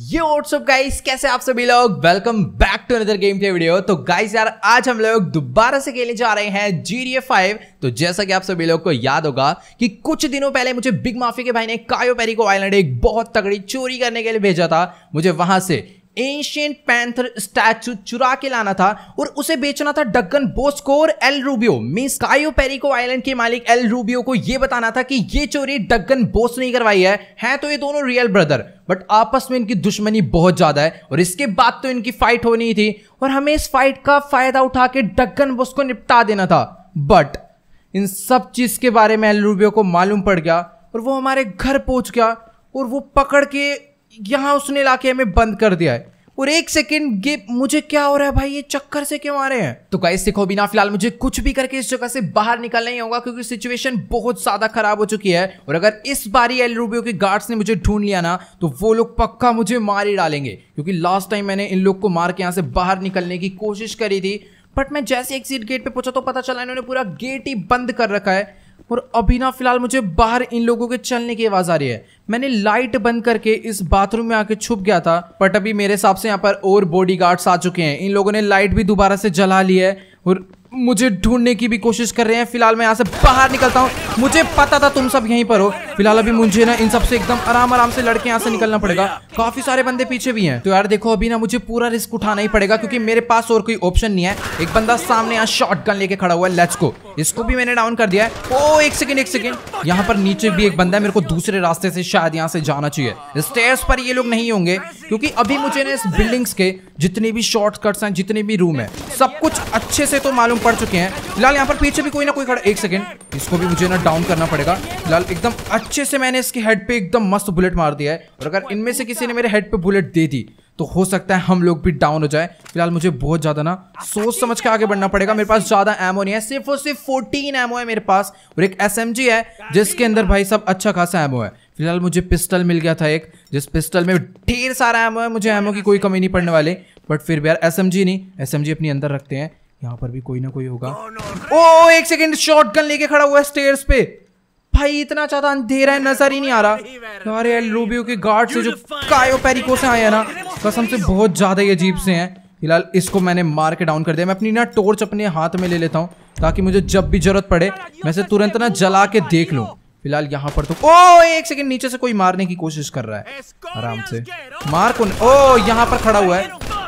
ये WhatsApp guys, कैसे आप सभी लोग। Welcome back to another game play video. तो गाइस यार, आज हम लोग दोबारा से खेलने जा रहे हैं GTA 5। तो जैसा कि आप सभी लोग को याद होगा कि कुछ दिनों पहले मुझे बिग माफी के भाई ने कायो पेरिको आइलैंड एक बहुत तगड़ी चोरी करने के लिए भेजा था। मुझे वहां से एंशिएंट पैंथर स्टैचू चुरा के लाना था और उसे बेचना था डगन बोस्को और El Rubio means Cayo Perico island के मालिक एल रूबियो को यह बताना था कि ये चोरी डगन बोस ने करवाई है तो ये दोनों रियल ब्रदर, बट आपस में इनकी दुश्मनी बहुत ज्यादा है और इसके बाद तो इनकी फाइट होनी ही थी और हमें इस फाइट का फायदा उठा के डगन बोस को निपटा देना था। बट इन सब चीज के बारे में एल रूबियो को मालूम पड़ गया और वो हमारे घर पहुंच गया और वो पकड़ के यहां उसने लाके हमें बंद कर दिया है। और एक सेकंड ये मुझे क्या हो रहा है भाई, ये चक्कर से क्यों आ रहे हैं। तो गाइस देखो, बिना फिलहाल मुझे कुछ भी करके इस जगह से बाहर निकलना ही होगा क्योंकि सिचुएशन बहुत ज्यादा खराब हो चुकी है और अगर इस बारी एल रूबियो के गार्ड्स ने मुझे ढूंढ लिया ना तो वो लोग पक्का मुझे मार ही डालेंगे क्योंकि लास्ट टाइम मैंने इन लोग को मार के यहाँ से बाहर निकलने की कोशिश करी थी। बट मैं जैसे एग्जिट गेट पे पहुंचा तो पता चला इन्होंने पूरा गेट ही बंद कर रखा है और अभी ना फिलहाल मुझे बाहर इन लोगों के चलने की आवाज आ रही है। मैंने लाइट बंद करके इस बाथरूम में आके छुप गया था बट अभी मेरे हिसाब से यहाँ पर और बॉडीगार्ड्स आ चुके हैं। इन लोगों ने लाइट भी दोबारा से जला ली है और मुझे ढूंढने की भी कोशिश कर रहे हैं। फिलहाल मैं यहाँ से बाहर निकलता हूँ, मुझे पता था तुम सब यहीं पर हो। फिलहाल अभी मुझे ना इन सब से एकदम आराम से लड़के यहाँ से निकलना पड़ेगा। काफी सारे बंदे पीछे भी हैं तो यार देखो अभी ना मुझे पूरा रिस्क उठाना ही पड़ेगा क्योंकि मेरे पास और कोई ऑप्शन नहीं है। एक बंदा सामने यहाँ शॉटगन लेके खड़ा हुआ है, लेट्स गो। इसको भी मैंने डाउन कर दिया है। ओ एक सेकंड, यहाँ पर नीचे भी एक बंदा है, मेरे को दूसरे रास्ते से शायद यहाँ से जाना चाहिए। स्टेयर्स पर ये लोग नहीं होंगे क्योंकि अभी मुझे ना इस बिल्डिंग्स के जितने भी शॉर्टकट्स हैं, जितने भी रूम है, सब कुछ अच्छे से तो मालूम पड़ चुके हैं। फिलहाल यहाँ पर पीछे भी कोई ना कोई खड़ा। एक सेकंड, इसको भी मुझे ना डाउन करना पड़ेगा। फिलहाल एकदम अच्छे से मैंने इसके हेड पे एकदम मस्त बुलेट मार दिया है और अगर इनमें से किसी ने मेरे हेड पे बुलेट दे दी तो हो सकता है हम लोग भी डाउन हो जाए। फिलहाल मुझे बहुत ज्यादा ना सोच समझ के आगे बढ़ना पड़ेगा। मेरे पास ज्यादा एमो नहीं है, सिर्फ और सिर्फ 14 एमो है मेरे पास और एक SMG है जिसके अंदर भाई सब अच्छा खासा एमो है। फिलहाल मुझे पिस्टल मिल गया था एक, जिस पिस्टल में ढेर सारा एमो है, मुझे एमो की कोई कमी नहीं पड़ने वाली। बट फिर भी यार SMG नहीं, SMG अपनी अंदर रखते हैं। यहाँ पर भी कोई ना कोई होगा। ओ एक सेकंड, शॉटगन लेके खड़ा हुआ है स्टेयर्स पे। भाई इतना ज्यादा अंधेरा है, नजर ही नहीं आ रहा। यार एल रूबियो के गार्ड से जो कायो पेरिको से आए हैं ना, कसम से बहुत ज्यादा ही अजीब से हैं। फिलहाल इसको मैंने मार के डाउन कर दिया। मैं अपनी ना टॉर्च अपने हाथ में ले लेता हूँ ताकि मुझे जब भी जरूरत पड़े मैं इसे तुरंत ना जला के देख लूँ। फिलहाल यहाँ पर तो ओ एक सेकंड, नीचे से कोई मारने की कोशिश कर रहा है। आराम से मार कौन। ओ यहाँ पर खड़ा हुआ है,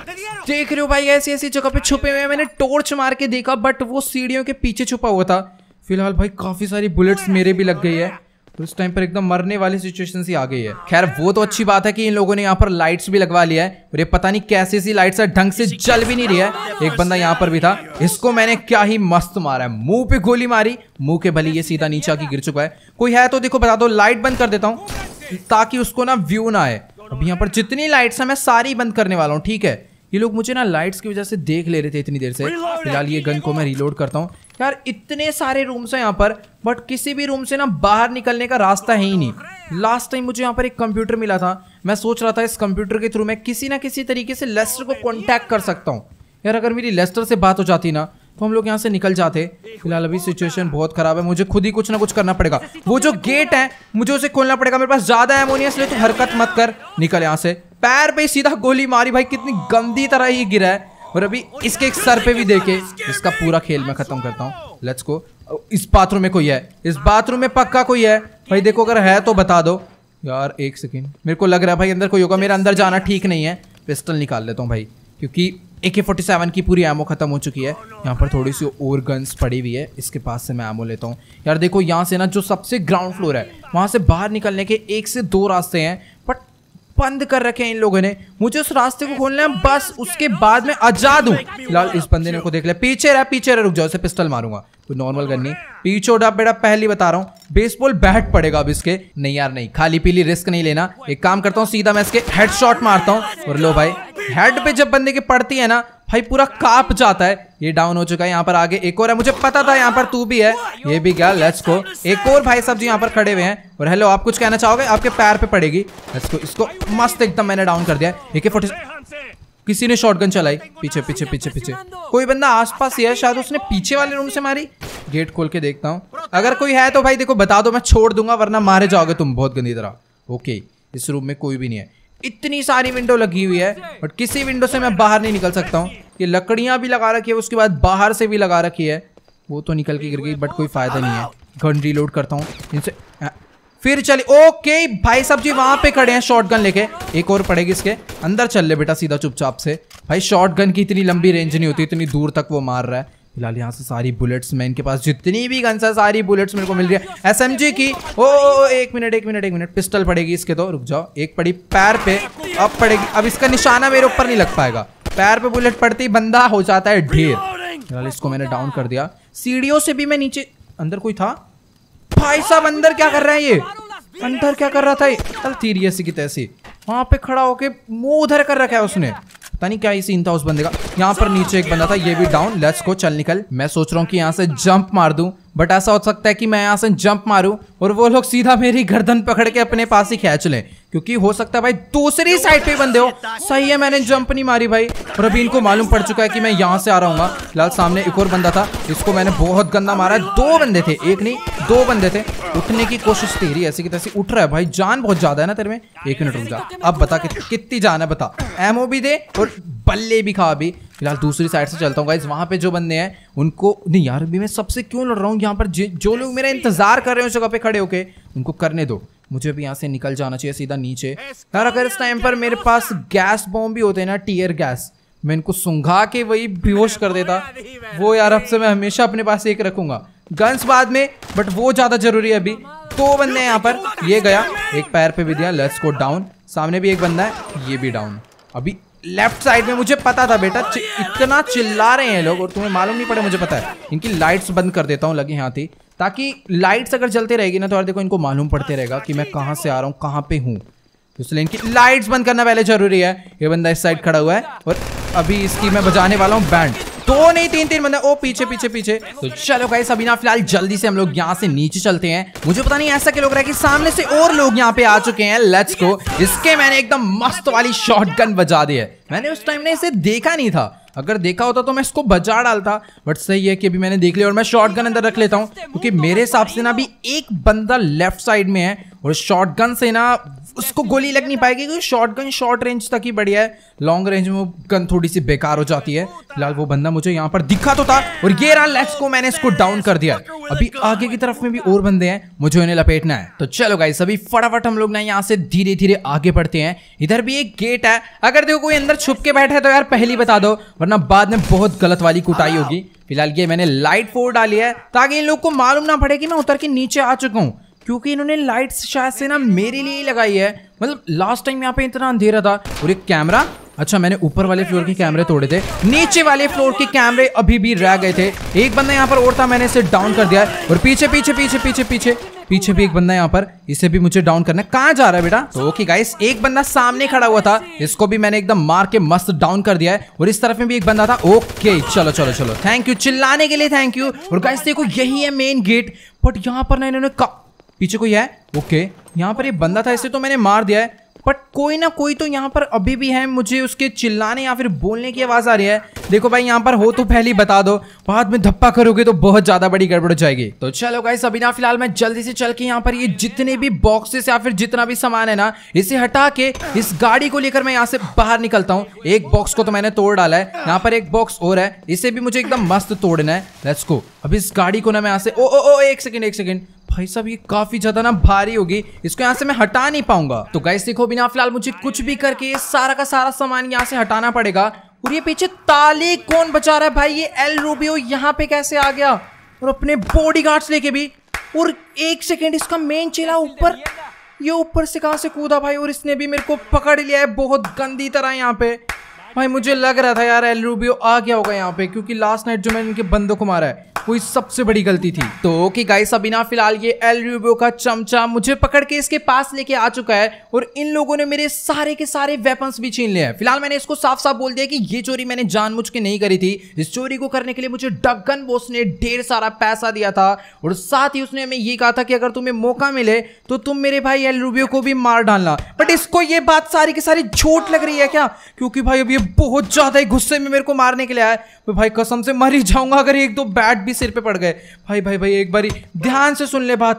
देख रहे हो भाई, ऐसी ऐसी जगह पे छुपे हुए हैं। मैंने टॉर्च मार के देखा बट वो सीढ़ियों के पीछे छुपा हुआ था। फिलहाल भाई काफी सारी बुलेट्स मेरे भी लग गई है तो इस टाइम पर एकदम मरने वाली सिचुएशन सी आ गई है। खैर वो तो अच्छी बात है कि इन लोगों ने यहाँ पर लाइट्स भी लगवा लिया है और ये पता नहीं कैसी सी लाइट्स है, ढंग से जल भी नहीं रही है। एक बंदा यहाँ पर भी था, इसको मैंने क्या ही मस्त मारा है, मुंह पे गोली मारी, मुंह के भली ये सीधा नीचे आके गिर चुका है। कोई है तो देखो बता दो। लाइट बंद कर देता हूँ ताकि उसको ना व्यू ना आए। अब यहाँ पर जितनी लाइट्स है मैं सारी बंद करने वाला हूँ, ठीक है। ये लोग मुझे ना लाइट्स की वजह से देख ले रहे थे इतनी देर से। फिलहाल ये गन को मैं रीलोड करता हूँ। यार इतने सारे रूम्स हैं यहाँ पर बट किसी भी रूम से ना बाहर निकलने का रास्ता है ही नहीं। लास्ट टाइम मुझे यहाँ पर एक कंप्यूटर मिला था, मैं सोच रहा था इस कंप्यूटर के थ्रू मैं किसी ना किसी तरीके से लेस्टर को कांटेक्ट कर सकता हूँ। यार अगर मेरी लेस्टर से बात हो जाती ना तो हम लोग यहाँ से निकल जाते। फिलहाल अभी सिचुएशन बहुत खराब है, मुझे खुद ही कुछ ना कुछ करना पड़ेगा। वो जो गेट है मुझे उसे खोलना पड़ेगा। मेरे पास ज्यादा एमो नहीं है इसलिए तो हरकत मत कर, निकल यहाँ से। पैर पे सीधा गोली मारी भाई, कितनी गंदी तरह ही गिरा है और अभी इसके एक सर पे भी देखे। इसका पूरा खेल मैं खत्म करता हूँ। Let's go. इस बाथरूम में कोई है, इस बाथरूम में पक्का कोई है भाई। देखो अगर है तो बता दो। यार एक सेकेंड, मेरे को लग रहा है भाई अंदर कोई होगा। मेरा अंदर जाना ठीक नहीं है। पिस्टल निकाल लेता हूँ भाई क्योंकि AK-47 की पूरी एमो खत्म हो चुकी है। यहाँ पर थोड़ी सी और गन्स पड़ी हुई है, इसके पास से मैं एमो लेता हूँ। यार देखो यहाँ से ना जो सबसे ग्राउंड फ्लोर है वहां से बाहर निकलने के 1 से 2 रास्ते हैं बट बंद कर रखे हैं इन लोगों ने। मुझे उस रास्ते को खोलना है बस, उसके बाद मैं आजाद हूँ। फिलहाल इस बंदे ने को देख लिया, पीछे रह, रुक जाओ, इसे पिस्टल मारूंगा। कोई नॉर्मल गन नहीं, पीछे उड़ा बेटा, पहली बता रहा हूँ। बेसबॉल बैट पड़ेगा अब इसके। नहीं यार नहीं, खाली पीली रिस्क नहीं लेना। एक काम करता हूँ, सीधा मैं इसके हेडशॉट मारता हूँ और लो भाई, हेड पे जब बंदे की पड़ती है ना भाई पूरा कांप जाता है। ये डाउन हो चुका है। यहाँ पर आगे एक और है, मुझे पता था यहाँ पर तू भी है। ये भी गया, लेट्स गो। एक और भाई साहब जी यहाँ पर खड़े हुए हैं और हेलो, आप कुछ कहना चाहोगे? आपके पैर पे पड़ेगी। लेट्स गो, इसको मस्त एकदम मैंने डाउन कर दिया। AK-47 किसी ने शॉटगन चलाई। पीछे पीछे पीछे पीछे कोई बंदा आसपास ही है, शायद उसने पीछे वाले रूम से मारी। गेट खोल के देखता हूँ, अगर कोई है तो भाई देखो बता दो, मैं छोड़ दूंगा वरना मारे जाओगे तुम बहुत गंदी तरह। ओके, इस रूम में कोई भी नहीं है। इतनी सारी विंडो लगी हुई है बट किसी विंडो से मैं बाहर नहीं निकल सकता हूँ। ये लकड़ियां भी लगा रखी है, उसके बाद बाहर से भी लगा रखी है। वो तो निकल के गिर गई बट कोई फायदा नहीं है। गन रीलोड करता हूँ इनसे, फिर चले। ओके भाई साहब जी वहां पे खड़े हैं शॉर्ट गन लेके। एक और पड़ेगी इसके अंदर। चल ले बेटा सीधा चुपचाप से। भाई शॉर्ट गन की इतनी लंबी रेंज नहीं होती, इतनी दूर तक वो मार रहा है। फिलहाल यहाँ से सारी बुलेट्स, मैं इनके पास जितनी भी गन्स है सारी बुलेट्स मेरे को मिल रही है। SMG की एक मिनट पिस्टल पड़ेगी इसके तो। रुक जाओ, एक पड़ी पैर पे, अब पड़ेगी। अब इसका निशाना मेरे ऊपर नहीं लग पाएगा। पैर पे बुलेट पड़ती बंदा हो जाता है ढेर। फिलहाल इसको मैंने डाउन कर दिया। सीढ़ियों से भी मैं नीचे, अंदर कोई था भाई साहब। अंदर क्या कर रहा है ये? अंदर क्या कर रहा था? चल तीर ऐसी की तैसी वहां पे खड़ा होके मुंह उधर कर रखा है उसने। पता नहीं क्या ही सीन था उस बंदे का। यहाँ पर नीचे एक बंदा था, ये भी डाउन। लेट्स गो, चल निकल। मैं सोच रहा हूँ कि यहाँ से जंप मार दूं बट ऐसा हो सकता है कि मैं यहाँ से जंप मारूं और वो लोग सीधा मेरी गर्दन पकड़ के अपने पास ही खींच लें, क्योंकि हो सकता है भाई दूसरी साइड पे बंदे हो। सही है मैंने जंप नहीं मारी भाई, और अभी इनको मालूम पड़ चुका है कि मैं यहाँ से आ रहा हूँ। फिलहाल सामने एक और बंदा था, इसको मैंने बहुत गंदा मारा। 2 बंदे थे, एक नहीं 2 बंदे थे। उठने की कोशिश तेरी ऐसी की तैसी उठ रहा है भाई। जान बहुत ज्यादा है ना तेरे में। 1 मिनट रुक जा, अब बता कितनी जान है बता। एमओ भी दे और बल्ले भी खा अभी। फिलहाल दूसरी साइड से चलता हूँ गाइस। वहां पे जो बंदे हैं उनको नहीं यार, अभी मैं सबसे क्यों लड़ रहा हूँ? यहाँ पर जो लोग मेरा इंतजार कर रहे हैं उस जगह पे खड़े होके, उनको करने दो। मुझे भी यहाँ से निकल जाना चाहिए सीधा नीचे। यार अगर इस टाइम पर मेरे पास गैस बॉम्ब भी होते हैं ना, टीयर गैस, मैं इनको सुंघा के वही बेहोश कर देता। वो यार अब से मैं हमेशा अपने पास एक रखूंगा। गन्स बाद में, बट वो ज्यादा जरूरी है अभी। 2 बंदे हैं यहाँ पर। ये गया, एक पैर पे भी दिया। Let's go down. सामने भी एक बंदा है, ये भी डाउन। अभी लेफ्ट साइड में मुझे पता था बेटा इतना चिल्ला रहे हैं लोग और तुम्हें मालूम नहीं पड़े, मुझे पता है। इनकी लाइट्स बंद कर देता हूँ लगे यहाँ थी, ताकि लाइट्स अगर जलती रहेगी ना तो यार देखो इनको मालूम पड़ते रहेगा कि मैं कहाँ से आ रहा हूँ, कहाँ पे हूँ। इसलिए इनकी लाइट्स बंद करना पहले जरूरी है। ये बंदा इस साइड खड़ा हुआ है और अभी इसकी मैं बजाने वाला हूँ बैंड। 2 नहीं 3 बंदे। ओ पीछे पीछे पीछे। तो चलो गाइस अभी ना फिलहाल जल्दी से हम लोग यहाँ से नीचे चलते हैं। मुझे पता नहीं ऐसा क्या लग रहा है कि सामने से और लोग यहाँ पे आ चुके हैं। Let's go. इसके मैंने एकदम मस्त वाली शॉटगन बजा दी है। मैंने उस टाइम ने इसे देखा नहीं था, अगर देखा होता तो मैं इसको बजा डालता, बट सही है कि अभी मैंने देख लिया। और मैं शॉटगन अंदर रख लेता हूँ क्योंकि मेरे हिसाब से ना अभी एक बंदा लेफ्ट साइड में है और शॉटगन से ना उसको गोली लग नहीं पाएगी, क्योंकि शॉटगन शॉर्ट रेंज तक ही बढ़िया है। लॉन्ग रेंज में वो गन थोड़ी सी बेकार हो जाती है। फिलहाल वो बंदा मुझे यहाँ पर दिखा तो था और ये रहा। लेट्स गो, मैंने इसको डाउन कर दिया। अभी आगे की तरफ में भी और बंदे हैं, मुझे उन्हें लपेटना है। तो चलो गाइस अभी फटाफट हम लोग ना यहाँ से धीरे धीरे आगे बढ़ते हैं। इधर भी एक गेट है, अगर देखो कोई अंदर छुप के बैठा है तो यार पहली बता दो, वरना बाद में बहुत गलत वाली कुटाई होगी। फिलहाल ये मैंने लाइट 4 डाली है ताकि इन लोग को मालूम ना पड़े कि मैं उतर के नीचे आ चुका हूँ, क्योंकि इन्होंने लाइट्स शायद से ना मेरे लिए लगाई है। मतलब लास्ट टाइम यहाँ पे इतना अंधेरा था। और एक कैमरा, अच्छा मैंने ऊपर वाले फ्लोर के कैमरे तोड़े थे, नीचे वाले फ्लोर के कैमरे अभी भी रह गए थे। एक बंदा यहाँ पर और था, मैंने इसे डाउन कर दिया है। और पीछे पीछे पीछे पीछे पीछे पीछे भी एक बंदा यहाँ पर, इसे भी मुझे डाउन करना है। कहाँ जा रहा है बेटा? तो ओके गाइस, एक बंदा सामने खड़ा हुआ था, इसको भी मैंने एकदम मार के मस्त डाउन कर दिया है। और इस तरफ में भी एक बंदा था। ओके चलो चलो चलो, थैंक यू चिल्लाने के लिए, थैंक यू। और गाइस देखो यही है मेन गेट, बट यहाँ पर ना इन्होंने पीछे कोई है। ओके यहाँ पर ये बंदा था, इसे तो मैंने मार दिया है, बट कोई ना कोई तो यहाँ पर अभी भी है। मुझे उसके चिल्लाने या फिर बोलने की आवाज आ रही है। देखो भाई यहाँ पर हो तो पहले ही बता दो, बाद में धप्पा करोगे तो बहुत ज्यादा बड़ी गड़बड़ हो जाएगी। तो चलो गाइस अभी ना फिलहाल मैं जल्दी से चल के यहाँ पर ये जितने भी बॉक्सेस या फिर जितना भी सामान है ना, इसे हटा के इस गाड़ी को लेकर मैं यहाँ से बाहर निकलता हूँ। एक बॉक्स को तो मैंने तोड़ डाला है, यहाँ पर एक बॉक्स और है, इसे भी मुझे एकदम मस्त तोड़ना है। Let's go. अब इस गाड़ी को ना मैं यहाँ से एक सेकंड भाई साहब ये काफी ज्यादा ना भारी होगी, इसको यहाँ से मैं हटा नहीं पाऊंगा। तो गाइस देखो बिना फिलहाल मुझे कुछ भी करके ये सारा का सारा सामान यहाँ से हटाना पड़ेगा। और ये पीछे ताले कौन बचा रहा है भाई? ये एल रूबियो यहाँ पे कैसे आ गया? और अपने बॉडीगार्ड्स लेके भी। और 1 सेकेंड, इसका मेन चेला ऊपर, ये ऊपर से कहां से कूदा भाई? और इसने भी मेरे को पकड़ लिया है बहुत गंदी तरह यहाँ पे। भाई मुझे लग रहा था यार एल रूबियो आ गया होगा यहाँ पे, क्योंकि लास्ट नाइट जो मैंने इनके बंदों को मारा है वो सबसे बड़ी गलती थी। तो ओके गाइस अभी ना फिलहाल ये एल रूबियो का चमचा मुझे पकड़ के इसके पास लेके आ चुका है। और इन लोगों ने मेरे सारे के सारे वेपन्स भी छीन लिए हैं। फिलहाल मैंने इसको साफ साफ बोल दिया कि ये चोरी मैंने जानबूझ के नहीं करी थी। इस चोरी को करने के लिए मुझे डगन बॉस ने ढेर सारा पैसा दिया था, और साथ ही उसने हमें ये कहा था कि अगर तुम्हें मौका मिले तो तुम मेरे भाई एल रूबियो को भी मार डालना। बट इसको ये बात सारी की सारी झूठ लग रही है क्या? क्योंकि भाई अब ये बहुत ज्यादा ही गुस्से में मेरे को मारने के लिए आया। भाई कसम से मर ही जाऊंगा अगर 1-2 बैट भी सिर पे पड़ गए। भाई भाई भाई एक बारी ध्यान से सुन ले बात को।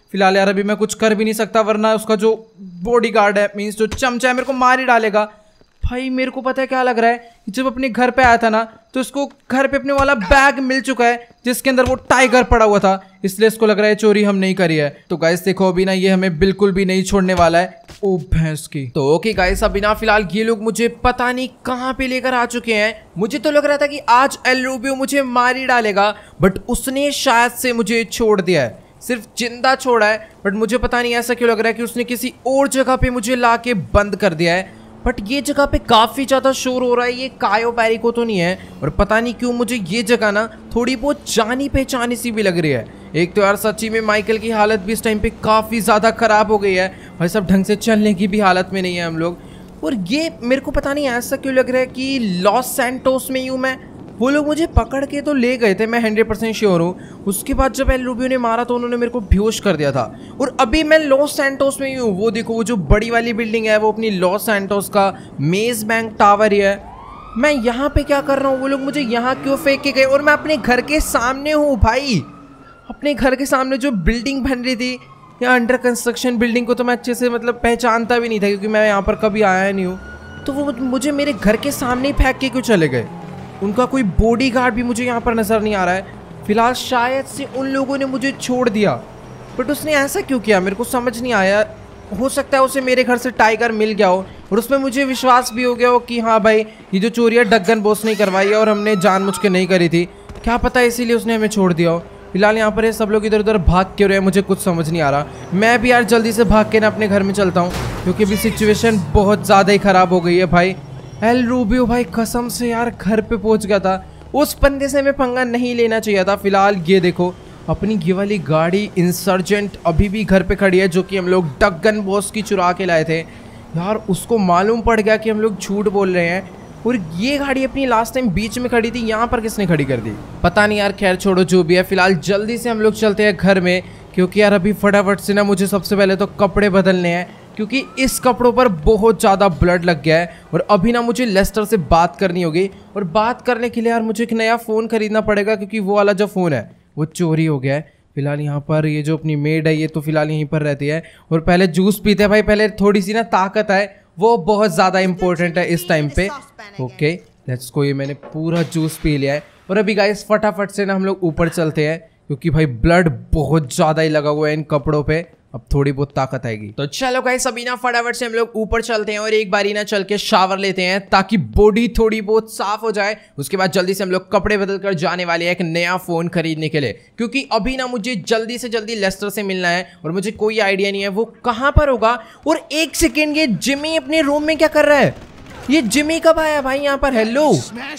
फिलहाल यार अभी मैं कुछ कर भी नहीं सकता, वरना उसका जो बॉडीगार्ड है, मीन्स जो चमचा है, मेरे को मार ही डालेगा। भाई मेरे को पता है क्या लग रहा है, जब अपने घर पे आया था ना तो इसको घर पे अपने वाला बैग मिल चुका है जिसके अंदर वो टाइगर पड़ा हुआ था, इसलिए इसको लग रहा है चोरी हम नहीं करी है। तो गाइस देखो अभी ना ये हमें बिल्कुल भी नहीं छोड़ने वाला है। ओ भैंस की। तो ओके गाइस अभी ना फिलहाल ये लोग मुझे पता नहीं कहाँ पे लेकर आ चुके हैं। मुझे तो लग रहा था कि आज एल रूबियो मुझे मार ही डालेगा, बट उसने शायद से मुझे छोड़ दिया है, सिर्फ जिंदा छोड़ा है। बट मुझे पता नहीं ऐसा क्यों लग रहा है कि उसने किसी और जगह पे मुझे ला के बंद कर दिया है। बट ये जगह पे काफी ज्यादा शोर हो रहा है, ये कायो पैरी को तो नहीं है, और पता नहीं क्यों मुझे ये जगह ना थोड़ी बहुत जानी पहचानी सी भी लग रही है। एक तो यार सच्ची में माइकल की हालत भी इस टाइम पे काफी ज्यादा खराब हो गई है भाई, सब ढंग से चलने की भी हालत में नहीं है हम लोग। और ये मेरे को पता नहीं ऐसा क्यों लग रहा है कि लॉस सैंटोस में हूँ मैं। वो लोग मुझे पकड़ के तो ले गए थे, मैं 100% श्योर हूँ। उसके बाद जब एल रूबियो ने मारा तो उन्होंने मेरे को बेहोश कर दिया था, और अभी मैं लॉस सैंटोस में ही हूँ। वो देखो वो जो बड़ी वाली बिल्डिंग है वो अपनी लॉस सैंटोस का मेज बैंक टावर ही है। मैं यहाँ पे क्या कर रहा हूँ, वो लोग मुझे यहाँ क्यों फेंक के गए, और मैं अपने घर के सामने हूँ भाई। अपने घर के सामने जो बिल्डिंग बन रही थी, यहाँ अंडर कंस्ट्रक्शन बिल्डिंग को तो मैं अच्छे से मतलब पहचानता भी नहीं था, क्योंकि मैं यहाँ पर कभी आया नहीं हूँ। तो वो मुझे मेरे घर के सामने ही फेंक के क्यों चले गए। उनका कोई बॉडीगार्ड भी मुझे यहाँ पर नजर नहीं आ रहा है। फिलहाल शायद से उन लोगों ने मुझे छोड़ दिया, बट उसने ऐसा क्यों किया मेरे को समझ नहीं आया। हो सकता है उसे मेरे घर से टाइगर मिल गया हो, और उसमें मुझे विश्वास भी हो गया हो कि हाँ भाई ये जो चोरी है डग्गन बॉस ने करवाई है और हमने जानबूझ के नहीं करी थी, क्या पता इसीलिए उसने हमें छोड़ दिया हो। फिलहाल यहाँ पर ये सब लोग इधर उधर भाग क्यों रहे हैं मुझे कुछ समझ नहीं आ रहा। मैं भी यार जल्दी से भाग के ना अपने घर में चलता हूँ, क्योंकि अभी सिचुएशन बहुत ज़्यादा ही ख़राब हो गई है भाई। एल रूबियो भाई कसम से यार घर पे पहुंच गया था, उस बंदे से हमें पंगा नहीं लेना चाहिए था। फिलहाल ये देखो अपनी ये वाली गाड़ी इंसर्जेंट अभी भी घर पे खड़ी है, जो कि हम लोग डग्गन बॉस की चुरा के लाए थे। यार उसको मालूम पड़ गया कि हम लोग झूठ बोल रहे हैं, और ये गाड़ी अपनी लास्ट टाइम बीच में खड़ी थी, यहाँ पर किसने खड़ी कर दी पता नहीं यार। खैर छोड़ो जो भी है, फिलहाल जल्दी से हम लोग चलते हैं घर में, क्योंकि यार अभी फटाफट से ना मुझे सबसे पहले तो कपड़े बदलने हैं, क्योंकि इस कपड़ों पर बहुत ज़्यादा ब्लड लग गया है। और अभी ना मुझे लेस्टर से बात करनी होगी, और बात करने के लिए यार मुझे एक नया फ़ोन खरीदना पड़ेगा, क्योंकि वो वाला जो फ़ोन है वो चोरी हो गया है। फिलहाल यहाँ पर ये जो अपनी मेड है ये तो फिलहाल यहीं पर रहती है, और पहले जूस पीते हैं भाई, पहले थोड़ी सी ना ताकत आए, वो बहुत ज़्यादा इंपॉर्टेंट है इस टाइम पे। ओके लेट्स गो, ये मैंने पूरा जूस पी लिया है। और अभी गाइस फटाफट से ना हम लोग ऊपर चलते हैं, क्योंकि भाई ब्लड बहुत ज़्यादा ही लगा हुआ है इन कपड़ों पे, अब थोड़ी बहुत ताकत आएगी। तो चलो गाइस अभी ना फटाफट से हम लोग ऊपर चलते हैं, और एक बारी ना चल के शावर लेते हैं, ताकि बॉडी थोड़ी बहुत साफ हो जाए। उसके बाद जल्दी से हम लोग कपड़े बदल कर जाने वाले हैं एक नया फोन खरीदने के लिए, क्योंकि अभी ना मुझे जल्दी से जल्दी लेस्टर से मिलना है, और मुझे कोई आइडिया नहीं है वो कहाँ पर होगा। और एक सेकेंड, ये जिमी अपने रूम में क्या कर रहा है, ये जिमी कब आया भाई यहाँ पर। हेलो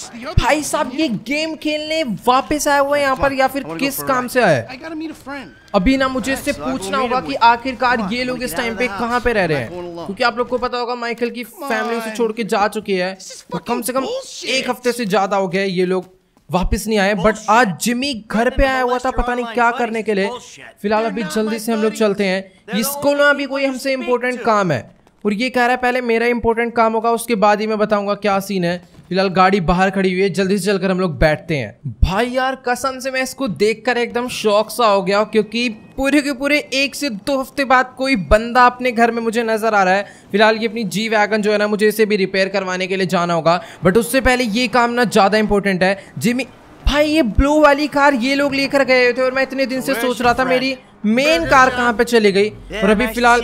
भाई साहब, ये गेम खेलने वापस आया हुआ है यहाँ पर, या फिर किस काम से आया है। अभी ना मुझे इससे पूछना होगा कि आखिरकार ये लोग इस टाइम पे कहाँ पे रह रहे हैं, क्योंकि आप लोग को पता होगा माइकल की फैमिली उसे छोड़ के जा चुकी है, तो कम से कम एक हफ्ते से ज्यादा हो गया ये लोग वापस नहीं आए। बट आज जिमी घर पे आया हुआ था, पता नहीं क्या करने के लिए। फिलहाल अभी जल्दी से हम लोग चलते हैं, इसको ना अभी कोई हमसे इम्पोर्टेंट काम है, और ये कह रहा है पहले मेरा इंपॉर्टेंट काम होगा, उसके बाद ही मैं बताऊंगा क्या सीन है। फिलहाल गाड़ी बाहर खड़ी हुई है, जल्दी से चलकर हम लोग बैठते हैं। भाई यार कसम से मैं इसको देखकर एकदम शौक सा हो गया, क्योंकि पूरे के पूरे 1 से 2 हफ्ते बाद कोई बंदा अपने घर में मुझे नजर आ रहा है। फिलहाल ये अपनी जी वैगन जो है ना, मुझे इसे भी रिपेयर करवाने के लिए जाना होगा, बट उससे पहले ये काम ना ज्यादा इंपॉर्टेंट है। जिमी भाई ये ब्लू वाली कार ये लोग लेकर गए थे, और मैं इतने दिन से सोच रहा था मेरी मेन कार कहाँ पे चली गई। और अभी फिलहाल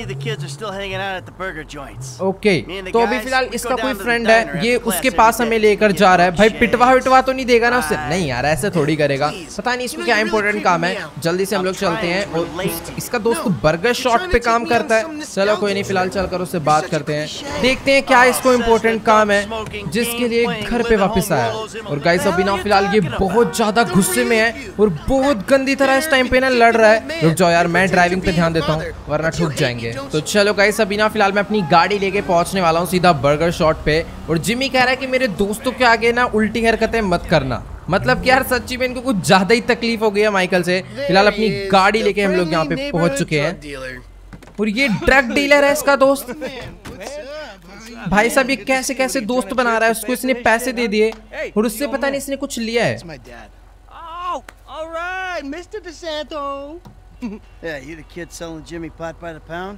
ओके, तो अभी फिलहाल इसका कोई फ्रेंड है, ये उसके पास हमें लेकर जा रहा है। भाई पिटवा तो नहीं देगा ना उससे? नहीं यार ऐसे थोड़ी करेगा, पता नहीं इसको क्या इंपॉर्टेंट काम है। जल्दी से हम लोग चलते हैं, और इसका दोस्त बर्गर शॉट पे काम करता है। चलो कोई नहीं, फिलहाल चलकर उससे बात करते हैं, देखते हैं क्या इसको इम्पोर्टेंट काम है जिसके लिए घर पे वापस आया। और गाइस अभी ना फिलहाल ये बहुत ज्यादा गुस्से में है, और बहुत गंदी तरह इस टाइम पे ना लड़ रहा है। रुक जाओ यार, मैं ड्राइविंग पे ध्यान देता हूँ वरना ठुक जाएंगे। तो चलो गाइस अभी ना फिलहाल मैं अपनी गाड़ी लेके पहुंचने वाला हूँ सीधा बर्गर शॉट पे। और जिमी कह रहा है कि मेरे दोस्तों के आगे ना उल्टी हरकतें मत करना, मतलब कि यार सच्ची में इनको कुछ ज्यादा ही तकलीफ हो गई है माइकल से। फिलहाल अपनी गाड़ी लेके हम लोग यहाँ पे पहुंच चुके हैं, और ये ड्रग डीलर है इसका दोस्त। भाई साहब ये कैसे कैसे दोस्त बना रहा है, उसको इसने पैसे दे दिए और उससे पता नहीं इसने कुछ लिया है। Yeah, you the kid selling Jimmy pot by the pound?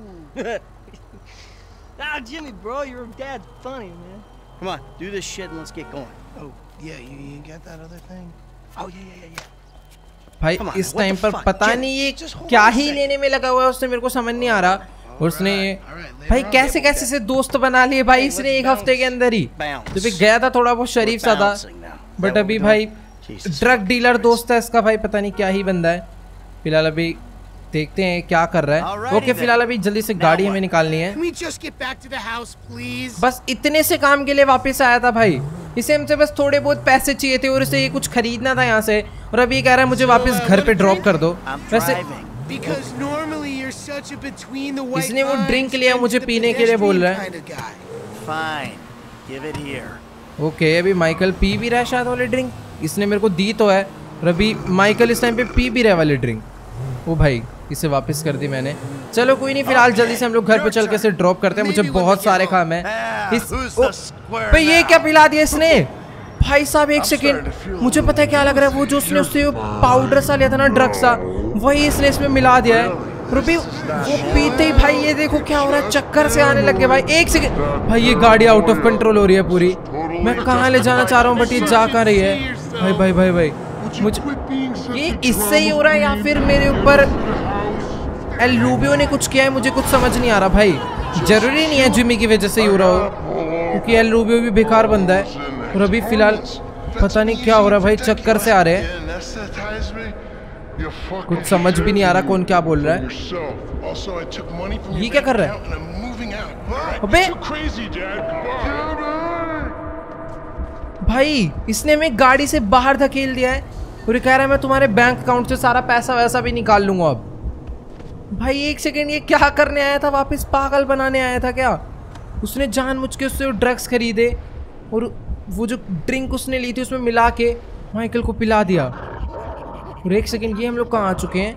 Ah, Jimmy, bro, your dad's funny, man. Come on, do this shit and let's get going. Oh, yeah, you got that other thing? Oh, yeah. भाई इस time पर पता नहीं ये क्या ही लेने में लगा हुआ है, उसने मेरे को समझ नहीं आ रहा। और उसने भाई कैसे कैसे से दोस्त बना लिए भाई इसने एक हफ्ते के अंदर ही। तो भी गया था थोड़ा बहुत शरीफ सा था, बट अभी भाई ड्रग डीलर दोस्त है इसका भाई, पता नहीं क्या ही बंदा है। फिलहाल अभी देखते हैं क्या कर रहा है। ओके फिलहाल अभी जल्दी से गाड़ी हमें निकालनी है। बस इतने से काम के लिए वापस आया था भाई, इसे हमसे बस थोड़े बहुत पैसे चाहिए थे और इसे ये कुछ खरीदना था यहाँ से, और अभी ये कह रहा है मुझे वापस घर पे ड्रॉप कर दो। वैसे इसने वो ड्रिंक लिया मुझे पीने के लिए बोल रहा है। ओके अभी माइकल पी भी रहा है शायद वाली ड्रिंक, इसने मेरे को दी तो है, और अभी माइकल इस टाइम पे पी भी रहा है वाली ड्रिंक। ओ भाई इसे वापस कर दी मैंने। चलो कोई नहीं, फिलहाल जल्दी से हम लोग घर पे चल के इसे ड्रॉप करते हैं, मुझे बहुत सारे काम है। पे ये क्या पिला दिया इसने भाई साहब, एक सेकेंड, मुझे पता है क्या लग रहा है, वो जो उसने उससे पाउडर सा लिया था ना, ड्रग सा, वही इसने इसमें मिला दिया है। रुपी वो पीते ही भाई ये देखो क्या हो रहा है, चक्कर से आने लग गए भाई। एक सेकेंड भाई, ये गाड़ी आउट ऑफ कंट्रोल हो रही है पूरी, मैं कहाँ ले जाना चाह रहा हूँ बट ये जा कहाँ रही है भाई भाई भाई भाई। मुझे ये इससे ही हो रहा है या फिर मेरे ऊपर एल रूबियो ने कुछ किया है, मुझे कुछ समझ नहीं आ रहा भाई। जरूरी नहीं है जिमी की वजह से ही हो रहा हो, क्योंकि एल रूबियो भी बेकार बंदा है। और अभी फिलहाल पता नहीं क्या हो रहा है भाई, चक्कर से आ रहे हैं, कुछ समझ भी नहीं आ रहा कौन क्या बोल रहा है। ये क्या कर रहा है अबे भाई, इसने हमें गाड़ी से बाहर धकेल दिया है और ये कह रहा है मैं तुम्हारे बैंक अकाउंट से सारा पैसा वैसा भी निकाल लूंगा अब। भाई एक सेकेंड, ये क्या करने आया था वापस, पागल बनाने आया था क्या? उसने जानबूझ के उससे ड्रग्स खरीदे और वो जो ड्रिंक उसने ली थी उसमें मिला के माइकल को पिला दिया। और एक सेकेंड, ये हम लोग कहाँ आ चुके हैं?